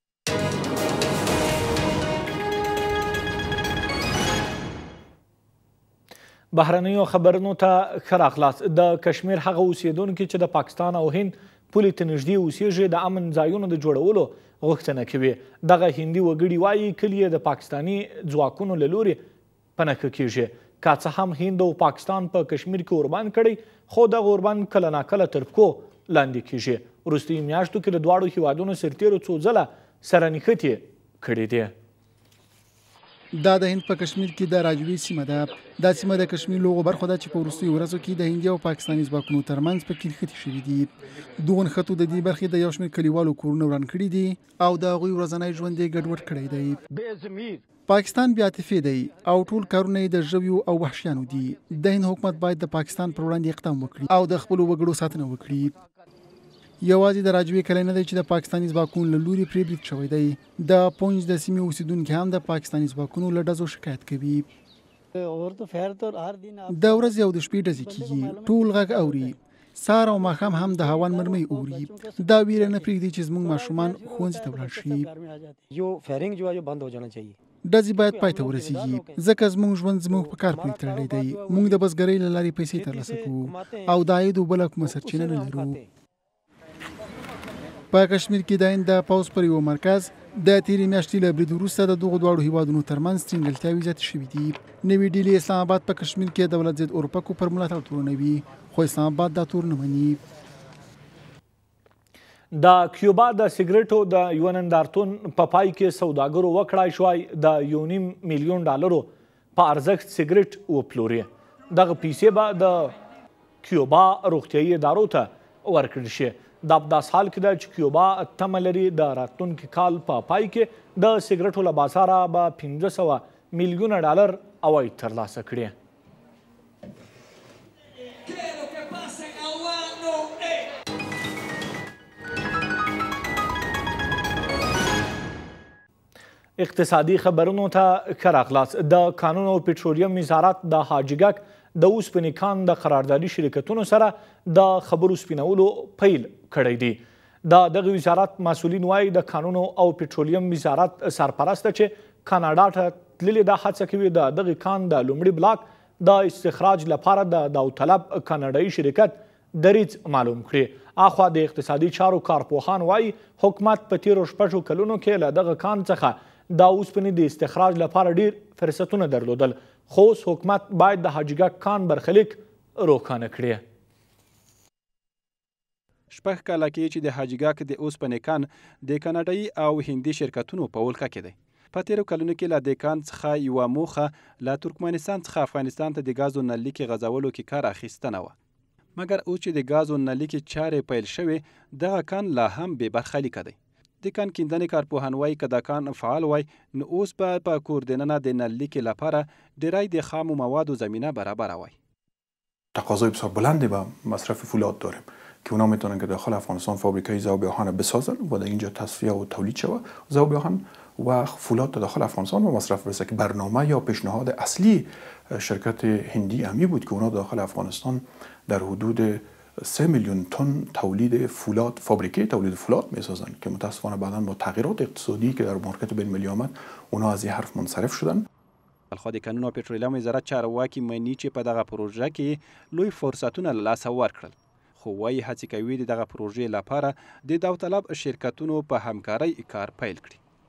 بهرنیو خبرونو ته ښه راغلاست. د کشمیر هغه اوسیدونکي چې د پاکستان او هند پولې ته نږدې اوسیږي د امن ځایونو د جوړولو غوښتنه کوي. دغه هندي وګړي وایي کلي د پاکستاني ځواکونو له لوري په نښه کیږي. که څه هم هند او پاکستان په کشمیر کې اوربند کړی، خو دغه اوربند کله ناکله تر پښو لاندې کیږي. وروستیو میاشتو کې د دواړو هیوادونو سرتیرو څو ځله سره نښتې کړې دي. دا د هند په کشمیر کې د راجوي سیمه ده. دا سیمه د کشمیر لوغو برخه ده چې په وروستیو ورځو کې د هندي او پاکستاني ځواکونو ترمنځ پکې نښتې شوي دي. دغو نښتو د دې برخې د یو شمېر کلیوالو کورونه وران کړي دي او د هغوی ورځنی ژوند یې ګډوډ کړی دی. پاکستان بې عاطفې دی او ټول کارونه یې د ژویو او وحشیانو دي. د هند حکومت باید د پاکستان پر وړاندې اقدام وکړي او د خپلو وګړو ساتنه وکړي. یوازې د راجوي کلی نه دی چې د پاکستاني ځواکونو له لوري پرې برید شوی دی. د پونج د سیمې اوسیدونکي هم د پاکستاني ځواکونو له ډزو شکایت کوي. د ورځې او د شپې ډزې کیږي، ټول غږ اوري، سهار او ماښام هم د هاون مرمۍ اوري. دا ویره نه پرېږدي چې زموږ ماشومان ښوونځي ته ولاړ شي. ډزې باید پای ته ورسیږي ځکه زموږ ژوند زموږ په کار پورې تړلی دی. موږ د بزګرۍ له لارې پیسې ترلاسه کوو او د عایدو بله کومه سرچینه نه لرو. په کشمیر کې د هند د پوځ پر یو مرکز د تیرې میاشتې له برید وروسته د دغو دواړو هیوادونو ترمنځ ټینګلتیاوې زیاتې شوي دي. نوې ډیلې اسلام آباد په کشمیر کې دولت ضد اروپکو پر ملاتړ تورنوي، خو اسلام آباد دا تور نه مني. د کیوبا د سګریټو د یوه نندارتون په پای کې سوداګرو وکړای شوای د یو نیم میلیون ډالرو په ارزښت سګریټ وپلوري. دغه پیسې به د کیوبا روغتیایي ادارو ته ورکړل شي. دا په داس حال کې ده چې کیوبا تمه لري د راتلونکي کال په پای کې د سګریټو له بازاره به پنځه سوه میلیونه ډالر عواید ترلاسه کړي. اقتصادي خبرونو ته ښه راغلاست. د کانونو او پټرولیم وزارت د حاجي ګک د اوسپنې کان د قراردادي شرکتونو سره د خبرو سپینولو پیل کړی دی. د دغه وزارت مسؤلین وایي د کانونو او پټرولیم وزارت سرپرسته چې کاناډا ته تللې دا هڅه کوي د دغه کان د لومړي بلاک د استخراج لپاره د داوطلب کاناډایي شرکت دریځ معلوم کړي. اخوا د اقتصادي چارو کارپوهان وایي حکومت په تیرو شپږو کلونو کې له دغه کان څخه د اوسپنې د استخراج لپاره ډیر فرصتونه درلودل، خو اوس حکومت باید د حاجي ګک کان برخلیک روښانه کړي. شپږ کاله کې چې د حاجي ګک د اوسپنې کان د کاناډایي او هندي شرکتونو په ولکه کې دی. په تیرو کلونو کې له دې کان څخه یوه موخه له ترکمنستان څخه افغانستان ته د ګازو نللیکې غځولو کې کار اخیستنه وه. مګر اوس چې د ګازو نللیکې چارې پیل شوې، دغه کان لا هم بې برخلیکه دی. د کان کیندنې کارپوهان وایي که دا کان فعال وای نو اوس به په کور دننه د نللیکې لپاره ډیری د خامو موادو زمینه برابره وای. تقاضای بسیار بلندی به مصرف فولاد داریم که اونا میتونن که داخل افغانستان فابریکای ذوب آهن بسازن و در اینجا تصفیه و تولید شود ذوب آهن و فولاد تا داخل افغانستان و مصرف برسه که برنامه یا پیشنهاد اصلی شرکت هندی امی بود که اونا داخل افغانستان در حدود سه میلیون تن تولید فولاد فابریکه تولید فولاد میسازن که متاسفانه بعدا با تغییرات اقتصادی که در مارکت بین المللی آمد اونا از این حرف منصرف شدن. الخوا د کانونو او پټرولیم وزارت چارواکي مني چې په دغه پروژه کې لوی فرصتونه له لاسه ورکړل، خو وایي هڅې کوي د دغه پروژې لپاره د داوطلب شرکتونو په همکارۍ کار پیل کړي.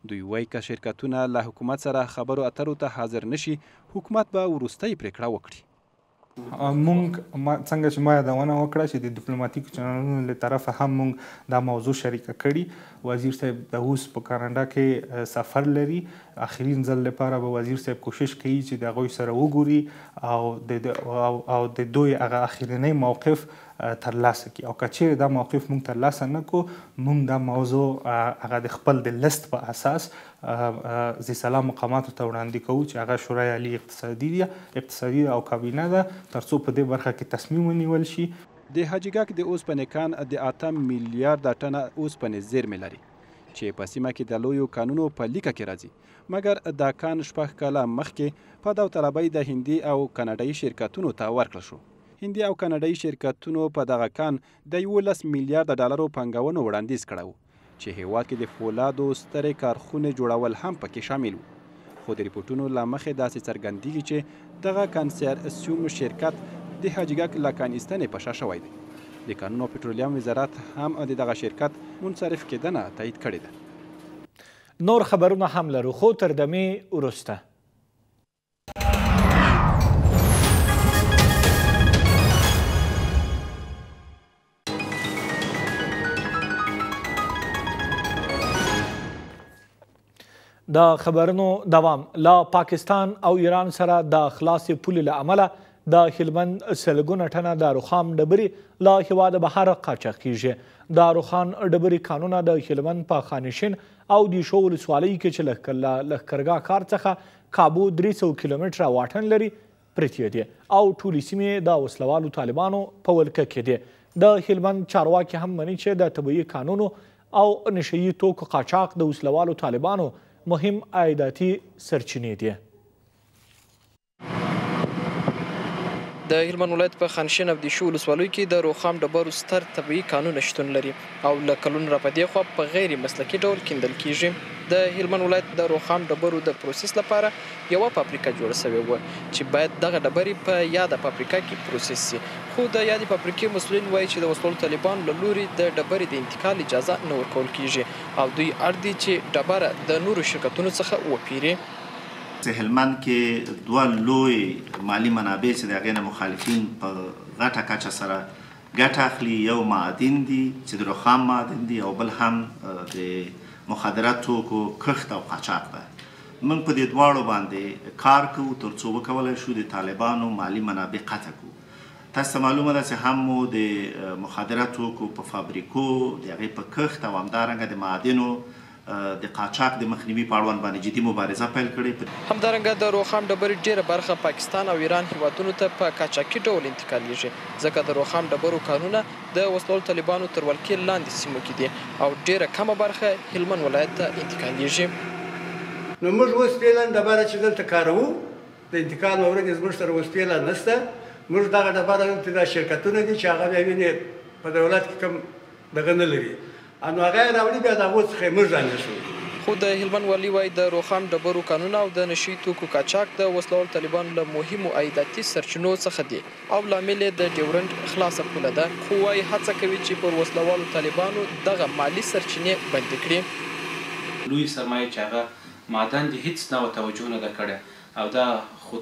دوی وایي که شرکتونه له حکومت سره خبرو اترو ته حاضر نشي حکومت به وروستۍ پریکړه وکړي. مونږ څنګه چې ما یادونه وکړه چې د ډیپلوماټیکو چینلونو له طرفه هم مونږ دا موضوع شریکه کړي. وزیر صاحب د اوس په کاناډا کې سفر لري. اخرین ځل لپاره به وزیر صاحب کوشش کوي چې د هغوی سره وګوري او او د دوی هغه اخرنی موقف ترلاسه کړي. او که چیرې دا موقف مونږ ترلاسه نه کړو مونږ دا موضوع هغه د خپل د لست په اساس ذي سلا مقاماتو ته وړاندې کوو چې هغه شورای عالی اقتصادي اقتصادي او کابینه ده تر څو په دې برخه کې تصمیم ونیول شي. د حاجي ګک د اوسپنې کان د اته میلیارډ ټنه اوسپنې زیرمې لري چې په سیمه کې د لویو کانونو په لیکه کې راځي. مګر دا کان شپږ کاله مخکې په داوطلبۍ د هندي او کاناډایي شرکتونو ته ورکړل شو. هندي او کاناډایي شرکتونو په دغه کان د یولس میلیارډ ډالرو پانګونو وړاندیز کړی و چې هیواد کې د فولادو سترې کارخونې جوړول هم پکې شامل و. خو د ریپورټونو له مخې داسې څرګندېږي چې دغه کنسرسیوم شرکت د حاجي ګک له کان ایستنې په شا شوی دی. د کانونو پټرولیم وزارت هم د دغه شرکت منصرف کېدنه تایید کړې ده. نور خبرونه هم لرو خو تر دمې وروسته. د خبرونو دوام. لا پاکستان او ایران سره د خلاصې پولې له امله د هلمند سلګونه ټنه د رخام ډبرې له هېواده بهر قاچاق کیږي. د رخام ډبرې کانونه د هلمند په خانشین او دیشو ولسوالۍ کې چې له لښکرګاه ښار څخه کابو درې سوه کیلومتره واټن لري پرتې دي او ټولې سیمې د وسلوالو طالبانو په ولکه کې دي. د هلمند چارواکي هم مني چې د طبیعي کانونو او نشه یي توکو قاچاق د وسلوالو طالبانو مهم عایداتي سرچینې دي. د هلمند ولایت په خانشین او دیشو ولسوالیو کې د رخام ډبرو ستر طبیعي کانونه شتون لري او له کلونو را په دې خوا په غیر مسلکي ډول کیندل کیږي. د هلمند ولایت د رخام ډبرو د پروسس لپاره یوه فابریکه جوړه سوې وه چې باید دغه ډبرې په یاده فابریکه کې پروسس سي. خو د یادې فابریکې مسؤلین وایي چې د وسلوالو طالبانو له لوري د ډبرې د انتقال اجازه نه ورکول کیږي او دوی اړ دي چې ډبره د نورو شرکتونو څخه وپیري. هلمند کې دوه لوی مالی منابع چې د هغې نه مخالفین په غټه کچه سره ګټه اخلي. یو معادن دي چې د رخام معادن دي او بل هم د مخدرات توکو کښت او قاچاق ده. موږ په دې دواړو باندې کار کوو تر څو وکولی شو د طالبانو مالی منابع قطع کړو. تاسو ته معلومه ده چې هم مو د مخدرات توکو په فابریکو د هغې په کښت او همدارنګه د معادنو د قاچاق د مخنیوي په اړوند باندې جدي مبارزه پیل کړې. همدارنګه د رخام ډبرې ډیره برخه پاکستان او ایران هیوادونو ته په قاچاقي ډول انتقالیږي ځکه د رخام ډبرو کانونه د وسلوالو طالبانو تر ولکې لاندې سیمو کې دي او ډیره کمه برخه هلمند ولایت ته انتقالیږي. نو موږ اوس فعلا ډبره چې دلته کاروو د انتقال مورد زموږ سره اوس فعلا نشته. موږ دغه ډبره دلته د شرکتونه دي چې هغه بیا وینې په دولت کې کوم دغه نه لري نو هغه یې راوړي بیا د هغو څخه یې موږ رانیسو. خو د هلمند والي وایي د رخام ډبرو کانونه او د نشي توکو قاچاق د وسلوالو طالبانو له مهمو عایداتي سرچینو څخه دي او لامل یې د ډیورنډ خلاصه پوله ده. خو وایي هڅه کوي چې پر وسلوالو طالبانو دغه مالي سرچینې بندې کړي. لوی سرمایه چې هغه معدن دي هیڅ ډول توجه نه ده کړې او دا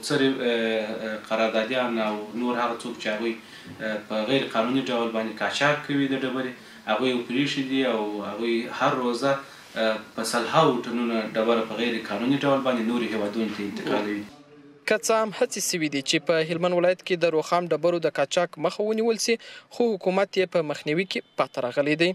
خودسري قراردادیان او نور هغه څوک چې هغوی په غیر قانوني ډول باندې قاچاق کوي د ډبرې هغوی وپریښي دي او هغوی هر روزه په سلهاوو ټنونه ډبره په غیر قانوني ډول باندې نورو هیوادونو ته انتقالوي. که څه هم هڅې سوي دي چې په هلمند ولایت کې د رخام ډبرو د قاچاق مخه ونیول سي خو حکومت یې په مخنیوي کې پاتې راغلی دی.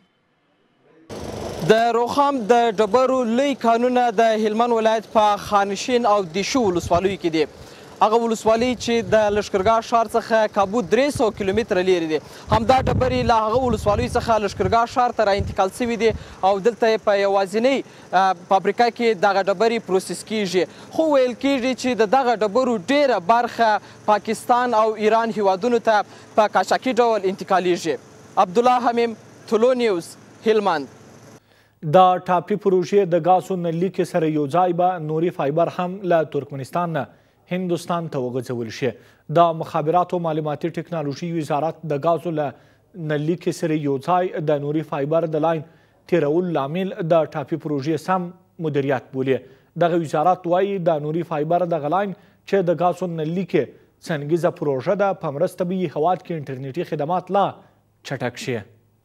د رخام د ډبرو لوی کانونه د هلمند ولایت په خانشین او دیشو ولسوالیو کې دي. هغه ولسوالۍ چې د لښکرګاه ښار څخه کابو درې سوه کیلومتره لرې دي. همدا ډبرې له هغه ولسوالیو څخه لښکرګاه ښار ته را انتقال سوي دي او دلته یې په یوازینۍ فابریکه کې دغه ډبرې پروسس کیږي. خو ویل کیږي چې د دغه ډبرو ډیره برخه پاکستان او ایران هیوادونو ته په قاچاقي ډول انتقالیږي. عبدالله حمیم، طلوع نیوز، هلمند. د ټاپي پروژې د ګازو نلیکې سره یو ځای به نوري فایبر هم له ترکمنستان نه هندوستان ته وغځول شي. د مخابراتو معلوماتي ټکنالوژي وزارت د ګازو له نلیکې سره یو ځای د نوري فایبر د لاین تیرولو لامل د ټاپي پروژې سم مدیریت بولي. دغه وزارت وایي د نوري فایبر دغه لاین چې د ګازو نلي کې څنګیزه پروژه ده په مرسته به یې هیواد کې انټرنیټي خدمات لا چټک شي.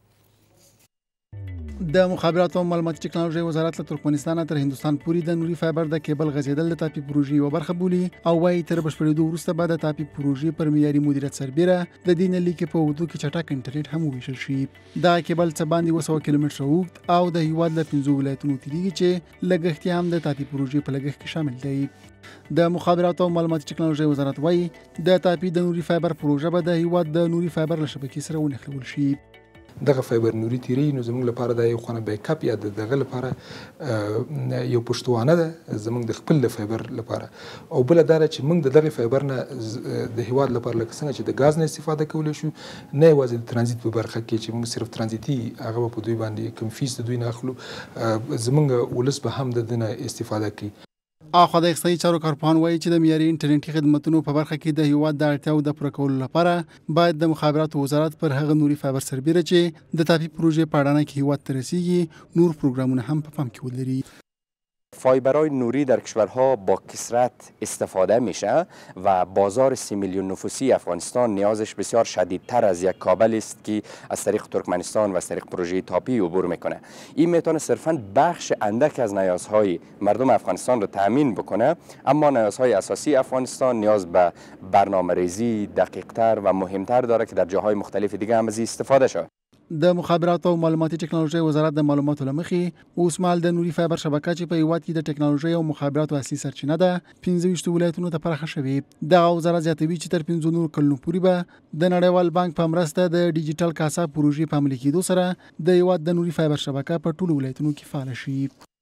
د مخابراتو او معلوماتي ټکنالوژۍ وزارت له ترکمنستان تر هندوستان پورې د نوري فایبر د کیبل غځېدل د تاپي پروژې یوه برخه بولي او وایي تر بشپړېدو وروسته به د تاپي پروژې پر معیاري مدیریت سربیره د دې نلي کې په اردو کې چټک انټرنیټ هم وویشل شي. دغه کیبل څه باندې اوه سوه کیلومتره اوږد او د هیواد له پنځو ولایتونو تېرېږي چې لګښت یې هم د تاپي پروژې په لګښت کې شامل دی. د مخابراتو او معلوماتي ټکنالوژۍ وزارت وایي د تاپي د نوري فایبر پروژه به د هیواد د نوري فایبر له شبکې سره ونښلول شي. دغه فایبر نوري تیری نو زموږ لپاره د یو خونه بیک اپ یا دغه لپاره یو پښتوانه ده زموږ د خپل فایبر لپاره او بل دا چې موږ د دغه فایبر نه د هیواد لپاره لکه څنګه چې د غاز نه استفاده کولی شو نه یوازې د ترانزیت په برخه کې چې موږ صرف ترانزیتي هغه په دوی باندې کم فیس د دوی نه اخلو زموږ ولس به هم د دنه استفاده کوي. اخوا د اقتصادي چارو کارپوهان وایي چې د معیاري انټرنیټي خدماتو په برخه کې د هیواد د اړتیاو د پوره کولو لپاره باید د مخابراتو وزارت پر هغه نوري فایبر سربیره چې د تاپي پروژې په اډانه کې هیواد ته رسیږي نور پروګرامونه هم په پام کې ولري. فایبرهای نوری در کشورها با کثرت استفاده میشه و بازار سی میلیون نفوسی افغانستان نیازش بسیار شدیدتر از یک کابل است که از طریق ترکمنستان و از طریق پروژه تاپی عبور میکنه. این میتونه صرفا بخش اندک از نیازهای مردم افغانستان رو تامین بکنه، اما نیازهای اساسی افغانستان نیاز به برنامه ریزی دقیقتر و مهمتر داره که در جاهای مختلف دیگه هم از استفاده شه. د مخابراتو او معلوماتي ټکنالوژۍ وزارت د معلوماتو لمخې اوس مهال د نوري فایبر شبکه چې په هیواد کې د ټکنالوژۍ او مخابراتو اصلي سرچینه ده پنځه ویشت ولایتونو ته پراخه شوې. دغه وزارت زیاتوي چې تر پنځو نورو کلونو پورې به د نړیوال بانک په مرسته د ډیجیټل کاسا پروژې په عملي کېدو سره د هیواد د نوري فایبر شبکه په ټولو ولایتونو کې فعاله شي.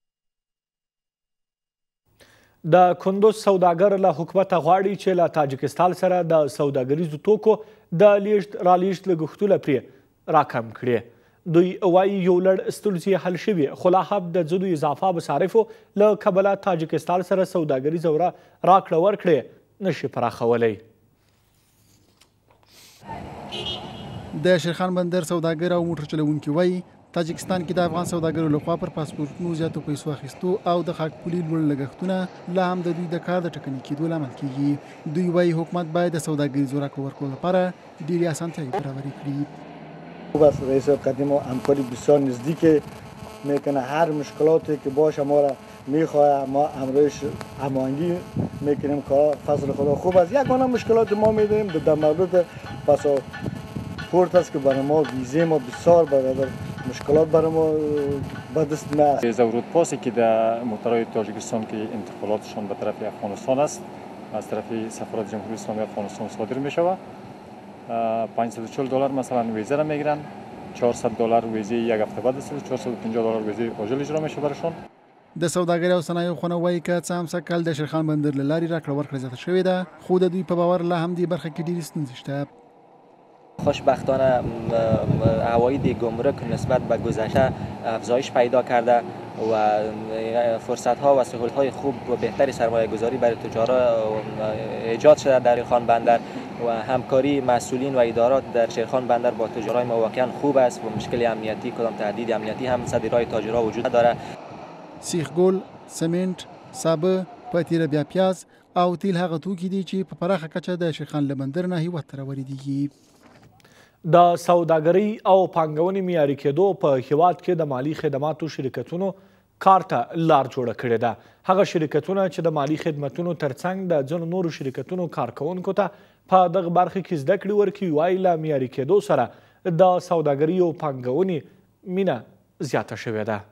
د کندوز سوداګر له حکومته غواړي چې له تاجکستان سره د سوداګریزو توکو د لیږد رالېږد لګښتونه پرې راکم کړي. دوی وایي یو لړ ستونزې حل شوي خو لا هم د ځینو اضافه مصارفو له کبله تاجکستان سره سوداګریزه راکړه ورکړې نشي پراخولی. د شیرخان بندر سوداګر او موټر چلوونکي وایي تاجکستان کې د افغان سوداګرو لخوا پر پاسپورټونو زیاتو پیسو اخیستو او د خاکپولي لوړ لګښتونه لا هم د دوی د کار د ټکني کېدو لامل کیږي. دوی وایي حکومت باید د سوداګریزو راکړه ورکړو لپاره ډېرې اسانتیاوې برابرې کړي. خوب است رئیس قدیم و همکاری بسیار نزدیک میکنه هر مشکلاتی که باشه ما را میخواه ما امروز هماهنگی میکنیم کار فضل خدا خوب است. یگانه مشکلات ما میدیم در مورد پاسپورت است که برای ما ویزه ما بسیار برادر مشکلات برای ما به دست میاد. ضرورت پاسی که در موتورهای تاجیکستان که انتقالاتشان به طرف افغانستان است از طرف سفارت جمهوری اسلامی افغانستان صادر میشود. پانصد و چهل دلار مثلا ویزه را میگیرن، چهارصد دلار ویزه یک هفته بعد است، چهارصد و پنجاه دلار ویزه عاجل اجرا میشه برشون. د سوداګرۍ او صنایعو خونه وایي که څه هم سږکال د شیرخان بندر له لارې راکړه ورکړه زیاته شوې ده خو د دوی په باور لا هم دې برخه کې ډېرې ستونزې شته. خوشبختانه عواید گمرک نسبت به گذشته افزایش پیدا کرده و فرصت ها و سهولت های خوب و بهتری سرمایه گذاری برای تجارا ایجاد شده در شیرخان بندر و همکاری مسئولین و ادارات در شیرخان بندر با تجارای ما واقعا خوب است و مشکل امنیتی کدام تهدید امنیتی هم صدرهای تاجرها وجود داره. سیخ گل، سمنت، سابه، پتیره بیا پیاز او تیل هغه توکي دي چې په پراخه کچه د شیرخان له بندر نه هیواد ته راوریدي. د سوداګرۍ او پانګونې معیاري کېدو په هیواد کې د مالي خدماتو شرکتونو کار ته لار جوړه کړې ده. هغه شرکتونه چې د مالي خدمتونو ترڅنګ د ځینو نورو شرکتونو کارکوونکو ته په دغه برخه کې زده کړې ورکوي وایي له معیاري کېدو سره د سوداګرۍ او پانګونې مینه زیاته شوې ده.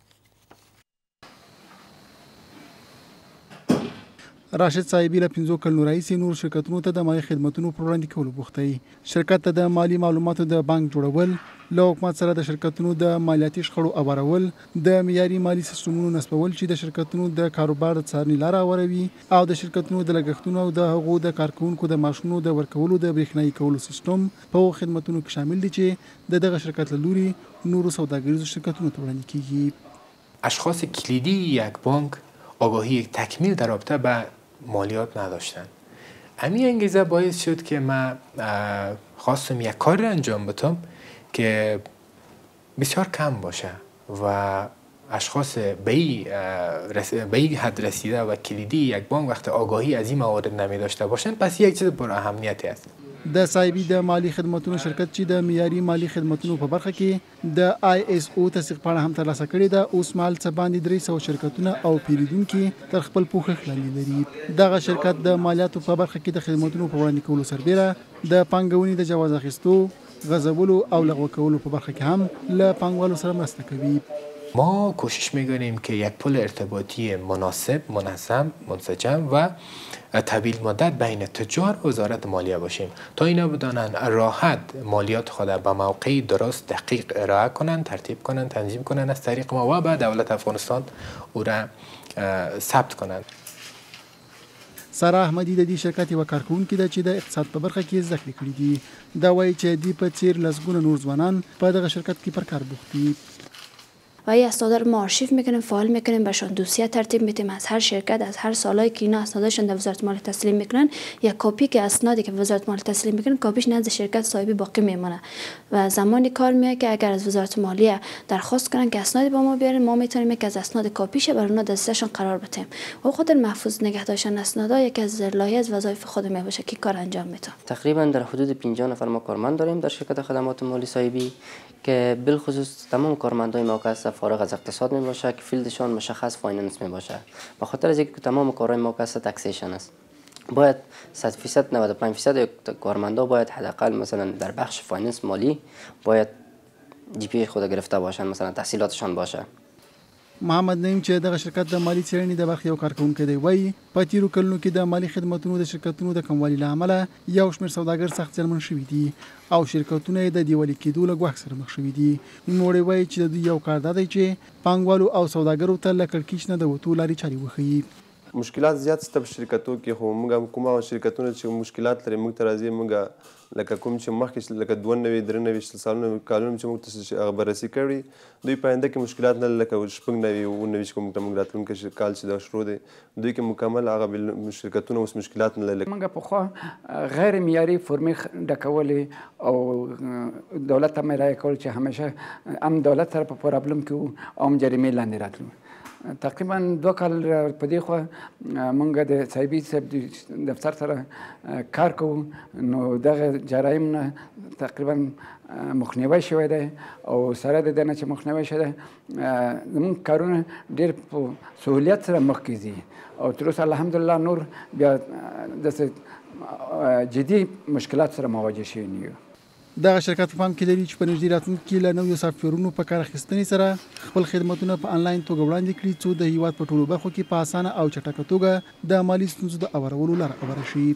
راشد صاحبي له پنځو کلونو راهیسې نورو شرکتونو ته د مالي خدمتونو پر وړاندې کولو بوخت دی. شرکت ته د مالي معلوماتو د بانک جوړول، له حکومت سره د شرکتونو د مالیاتي شخړو هوارول، د معیاري مالي سیستمونو نصبول چې د شرکتونو د کاروبار د څارنې لاره هواروي او د شرکتونو د لګښتونو او د هغو د کارکوونکو د معاشونو د ورکولو د برېښنایي کولو سیستم په خدمتونو کې شامل دي چې د دغه شرکت له لوري نورو سوداګریزو شرکتونو ته وړاندې کیږي. اشخاص کلیدی یک بانک آگاهی تکمیل در رابطه با مالیات نداشتن. همین انگیزه باعث شد که من خواستم یک کار را انجام بدم که بسیار کم باشه و اشخاص به این حد رسیده و کلیدی یک بانک وقت آگاهی از این موارد نمی داشته باشند، پس یک چیز پر اهمیتی است. د صاحبي د مالی خدماتونو شرکت چې د معیاري مالی خدماتونو په برخه کې د آی اس او تصدیق پاڼه هم ترلاسه کړې ده. اوس مهال څه باندې درې سوه شرکتونه او پیرودونکي تر خپل پوښښ لاندې لري. دغه شرکت د مالیاتو په برخه کې د خدماتونو په وړاندې کولو سربیره د پانګونې د جواز اخیستو، غځولو او لغوه کولو په برخه کې هم له پانګوالو سره مرسته کوي. ما کوشش میکنیم که یک پل ارتباطی مناسب، منظم، منسجم و طویل مدت بین تجار و وزارت مالیه باشیم تا اینا بدانند راحت مالیات خود به موقع درست دقیق ارائه کنند، ترتیب کنند، تنظیم کنند از طریق ما و به دولت افغانستان او را ثبت کنند. ساره احمدی د دې شرکت یوه کارکوونکې ده چې د اقتصاد په برخه کې زده کړې کړي دي. دا وایي چې دوی په څېر لسګونه نور ځوانان په دغه شرکت کې پر کار بوخت دي. و این اسنادا رو ما آرشیو میکنیم، فایل میکنیم، بهشون دوسیه ترتیب میدیم از هر شرکت، از هر سالایی که اینا اسنادشون در وزارت مالیه تسلیم میکنن. یک کپی که اسنادی که وزارت مالیه تسلیم میکنن کاپیش نزد شرکت صاحبی باقی میمونه و زمانی کار میاد که اگر از وزارت مالیه درخواست کنن که اسنادی با ما بیارن، ما میتونیم که از اسناد کاپیش برای اونا دستشون قرار بدیم. و خاطر محفوظ نگه داشتن اسنادا یکی از لایحه از وظایف خود میباشه که کار انجام میده. تقریبا در حدود پنجاه نفر ما کارمند داریم در شرکت خدمات مالی صاحبی که بالخصوص تمام کارمندای ما که فارغ از اقتصاد می باشه که فیلدشان مشخص فایننس می باشه. به خاطر از اینکه تمام کارهای ما که تکسیشن است، باید صد فیصد نود و پنج فیصد کارمندا باید حداقل مثلا در بخش فایننس مالی باید جی پی خود گرفته باشن، مثلا تحصیلاتشان باشه. محمد نعیم چې دغه شرکت د مالی څېړنې د برخې یو کارکوونکی دی وایي په تیرو کلونو کې د مالي خدماتونو د شرکتونو د کموالي له امله یو شمېر سوداګر سخت زیانمن شوي دي او شرکتونه یې د دیوالي کېدو له ګواښ سره مخ شوي دي. نوموړی وایي چې د دوی یو کار دا دی چې پانګوالو او سوداګرو ته له کړکېچ نه د وتو لارې چارې وښیي. مشکلات زیات شته په شرکتو کې، خو موږ کومه شرکتونه چې مشکلات لري موږ ته راځي، موږ لکه کوم چې مخکې لکه دوه نوي درې نوي سالونه کالونه چې موږ ته بررسي کړي، دوی په آینده کې مشکلات نه لکه شپږ نوي اووه نوي چې کوم ته موږ راتلونکی کال چې دا شروع دی دوی کې مکمل هغه شرکتونه اوس مشکلات نه لري. موږ پخوا غیر معیاري فورمې ډکولې او دولت ته مې رایه کول چې همیشه هم دولت سره په پرابلم کې وو او هم جریمې لاندې راتلو. تقریبا دوه کال په دې خوا موږ د صاحبي صاحب دفتر سره کار کوو، نو دغه جرایم نه تقریبا مخنیوی شوی دی او سره د دې نه چې مخنیوی شوی دی زموږ کارونه ډېر په سهولیت سره مخکې ځي او تر اوسه الحمدلله نور بیا داسې جدي مشکلات سره مواجه شوي نه یو. دغه شرکت په پام کې لري چې په نږدې راتلونکي کې له نویو سافټویرونو په کار اخیستنې سره خپل خدمتونه په انلاین توګه وړاندې کړي څو د هیواد په ټولو برخو کې په اسانه او چټکه توګه د مالي ستونزو د اورولو لاره هواره شي.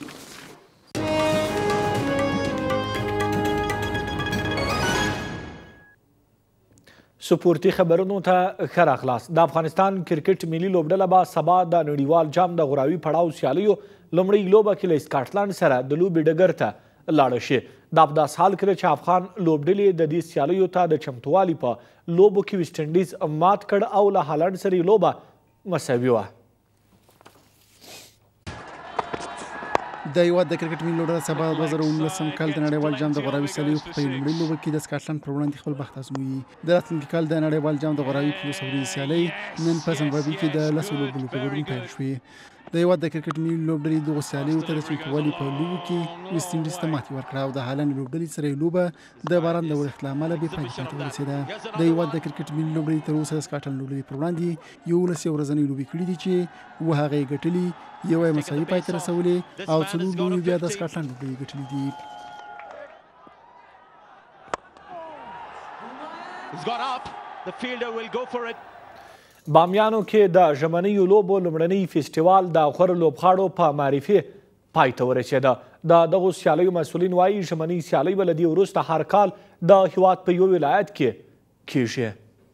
سپورتي خبرونو ته ښه راغلاست. د افغانستان کرکټ ملي لوبډله به سبا د نړیوال جام د غوراوي پړاو سیالیو لومړۍ لوبه کې له سکاټلند سره د لوبې ډګر ته لاړه شي. دا په داس حال کې چې افغان لوبډلې د دې سیالیو ته د چمتووالي په لوبو کې ویسټ انډیز مات کړ او له هالند سره یې لوبه مساوي وه. د هیواد د کرکټ ملي لوبډله سبا دوه زره اوولسم کال د نړیوال جام د غوراوي سیالیو په لومړۍ لوبه کې د سکاټلند پر وړاندې خپل بخت ازمويي. د راتلونکي کال د نړیوال جام د غوراوي پنځوس ورځې سیالۍ نن په زمبابوې کې د لسو لوبو په ګډون پیل شوې. د هیواد د کرکټ ملي لوبډلې دغو سیالیو ته د چمتووالي په لوبو کې ویسټ انډیز ته ماتې ورکړه او د هالند لوبډلې سره یې لوبه د باران د ورښت له امله بې پایلې پای ته ورسېده. د هیواد د کرکټ ملي لوبډلې تر اوسه د سکاټلند لوبډلې پر وړاندې یولس ورځنۍ لوبې کړي دي چې اووه هغه یې ګټلي، یوه یې مساوي پای ته رسولې او څلور لوبې بیا د سکاټلند لوبډلې ګټلي دي. بامیانو کې د ژمنیو لوبو لومړنی فیسټیوال د غوره لوبغاړو په معرفي پای ته ورسېده. د دغو سیالیو مسؤلین وایي ژمنۍ سیالۍ به له دې وروسته هر کال د هیواد په یو ولایت کې کیږي.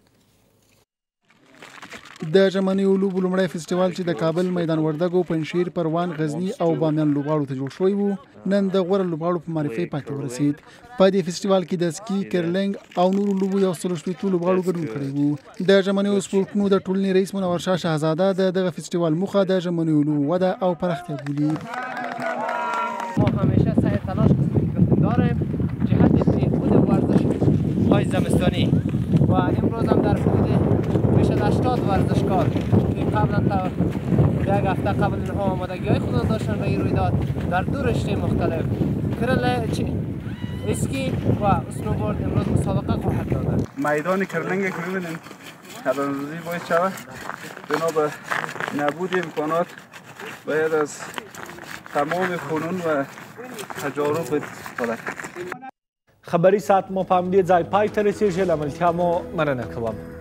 د ژمنیو لوبو لومړی فیسټیوال چې د کابل، میدان وردګو، پنجشیر، پروان، غزني او بامیان لوبغاړو ته جوړ شوی و نن د غوره لوبغاړو په معرفي پای ته ورسېد. په دې فیسټیوال کې د سکي، کرلینګ او نورو لوبو یو سل شپېتو لوبغاړو ګډون کړی و. د ژمنیو سپورټونو د ټولنې رئیس منور شاه شهزاده د دغه فیسټیوال موخه د ژمنیو لوبو وده او پراختیا بولي. ما همیشه سعی تلاش داریم جهت بهبود ورزش‌های زمستانی و امروز هم در حدود بیش از هشتاد ورزشکار که قبلا تا یک هفته قبل اینها آمادگی های خود داشتن به این رویداد در دو رشته مختلف کرل اسکی و اسنوبورد امروز مسابقه خواهد دادند. میدان کرلنگ که می‌بینیم کلانزی باید شود بنا به نبود امکانات باید از تمام فنون و تجارب استفاده خبری ساعت مو پام دې ځای پای ته رسیږي له ملتیا مو مننه کوم.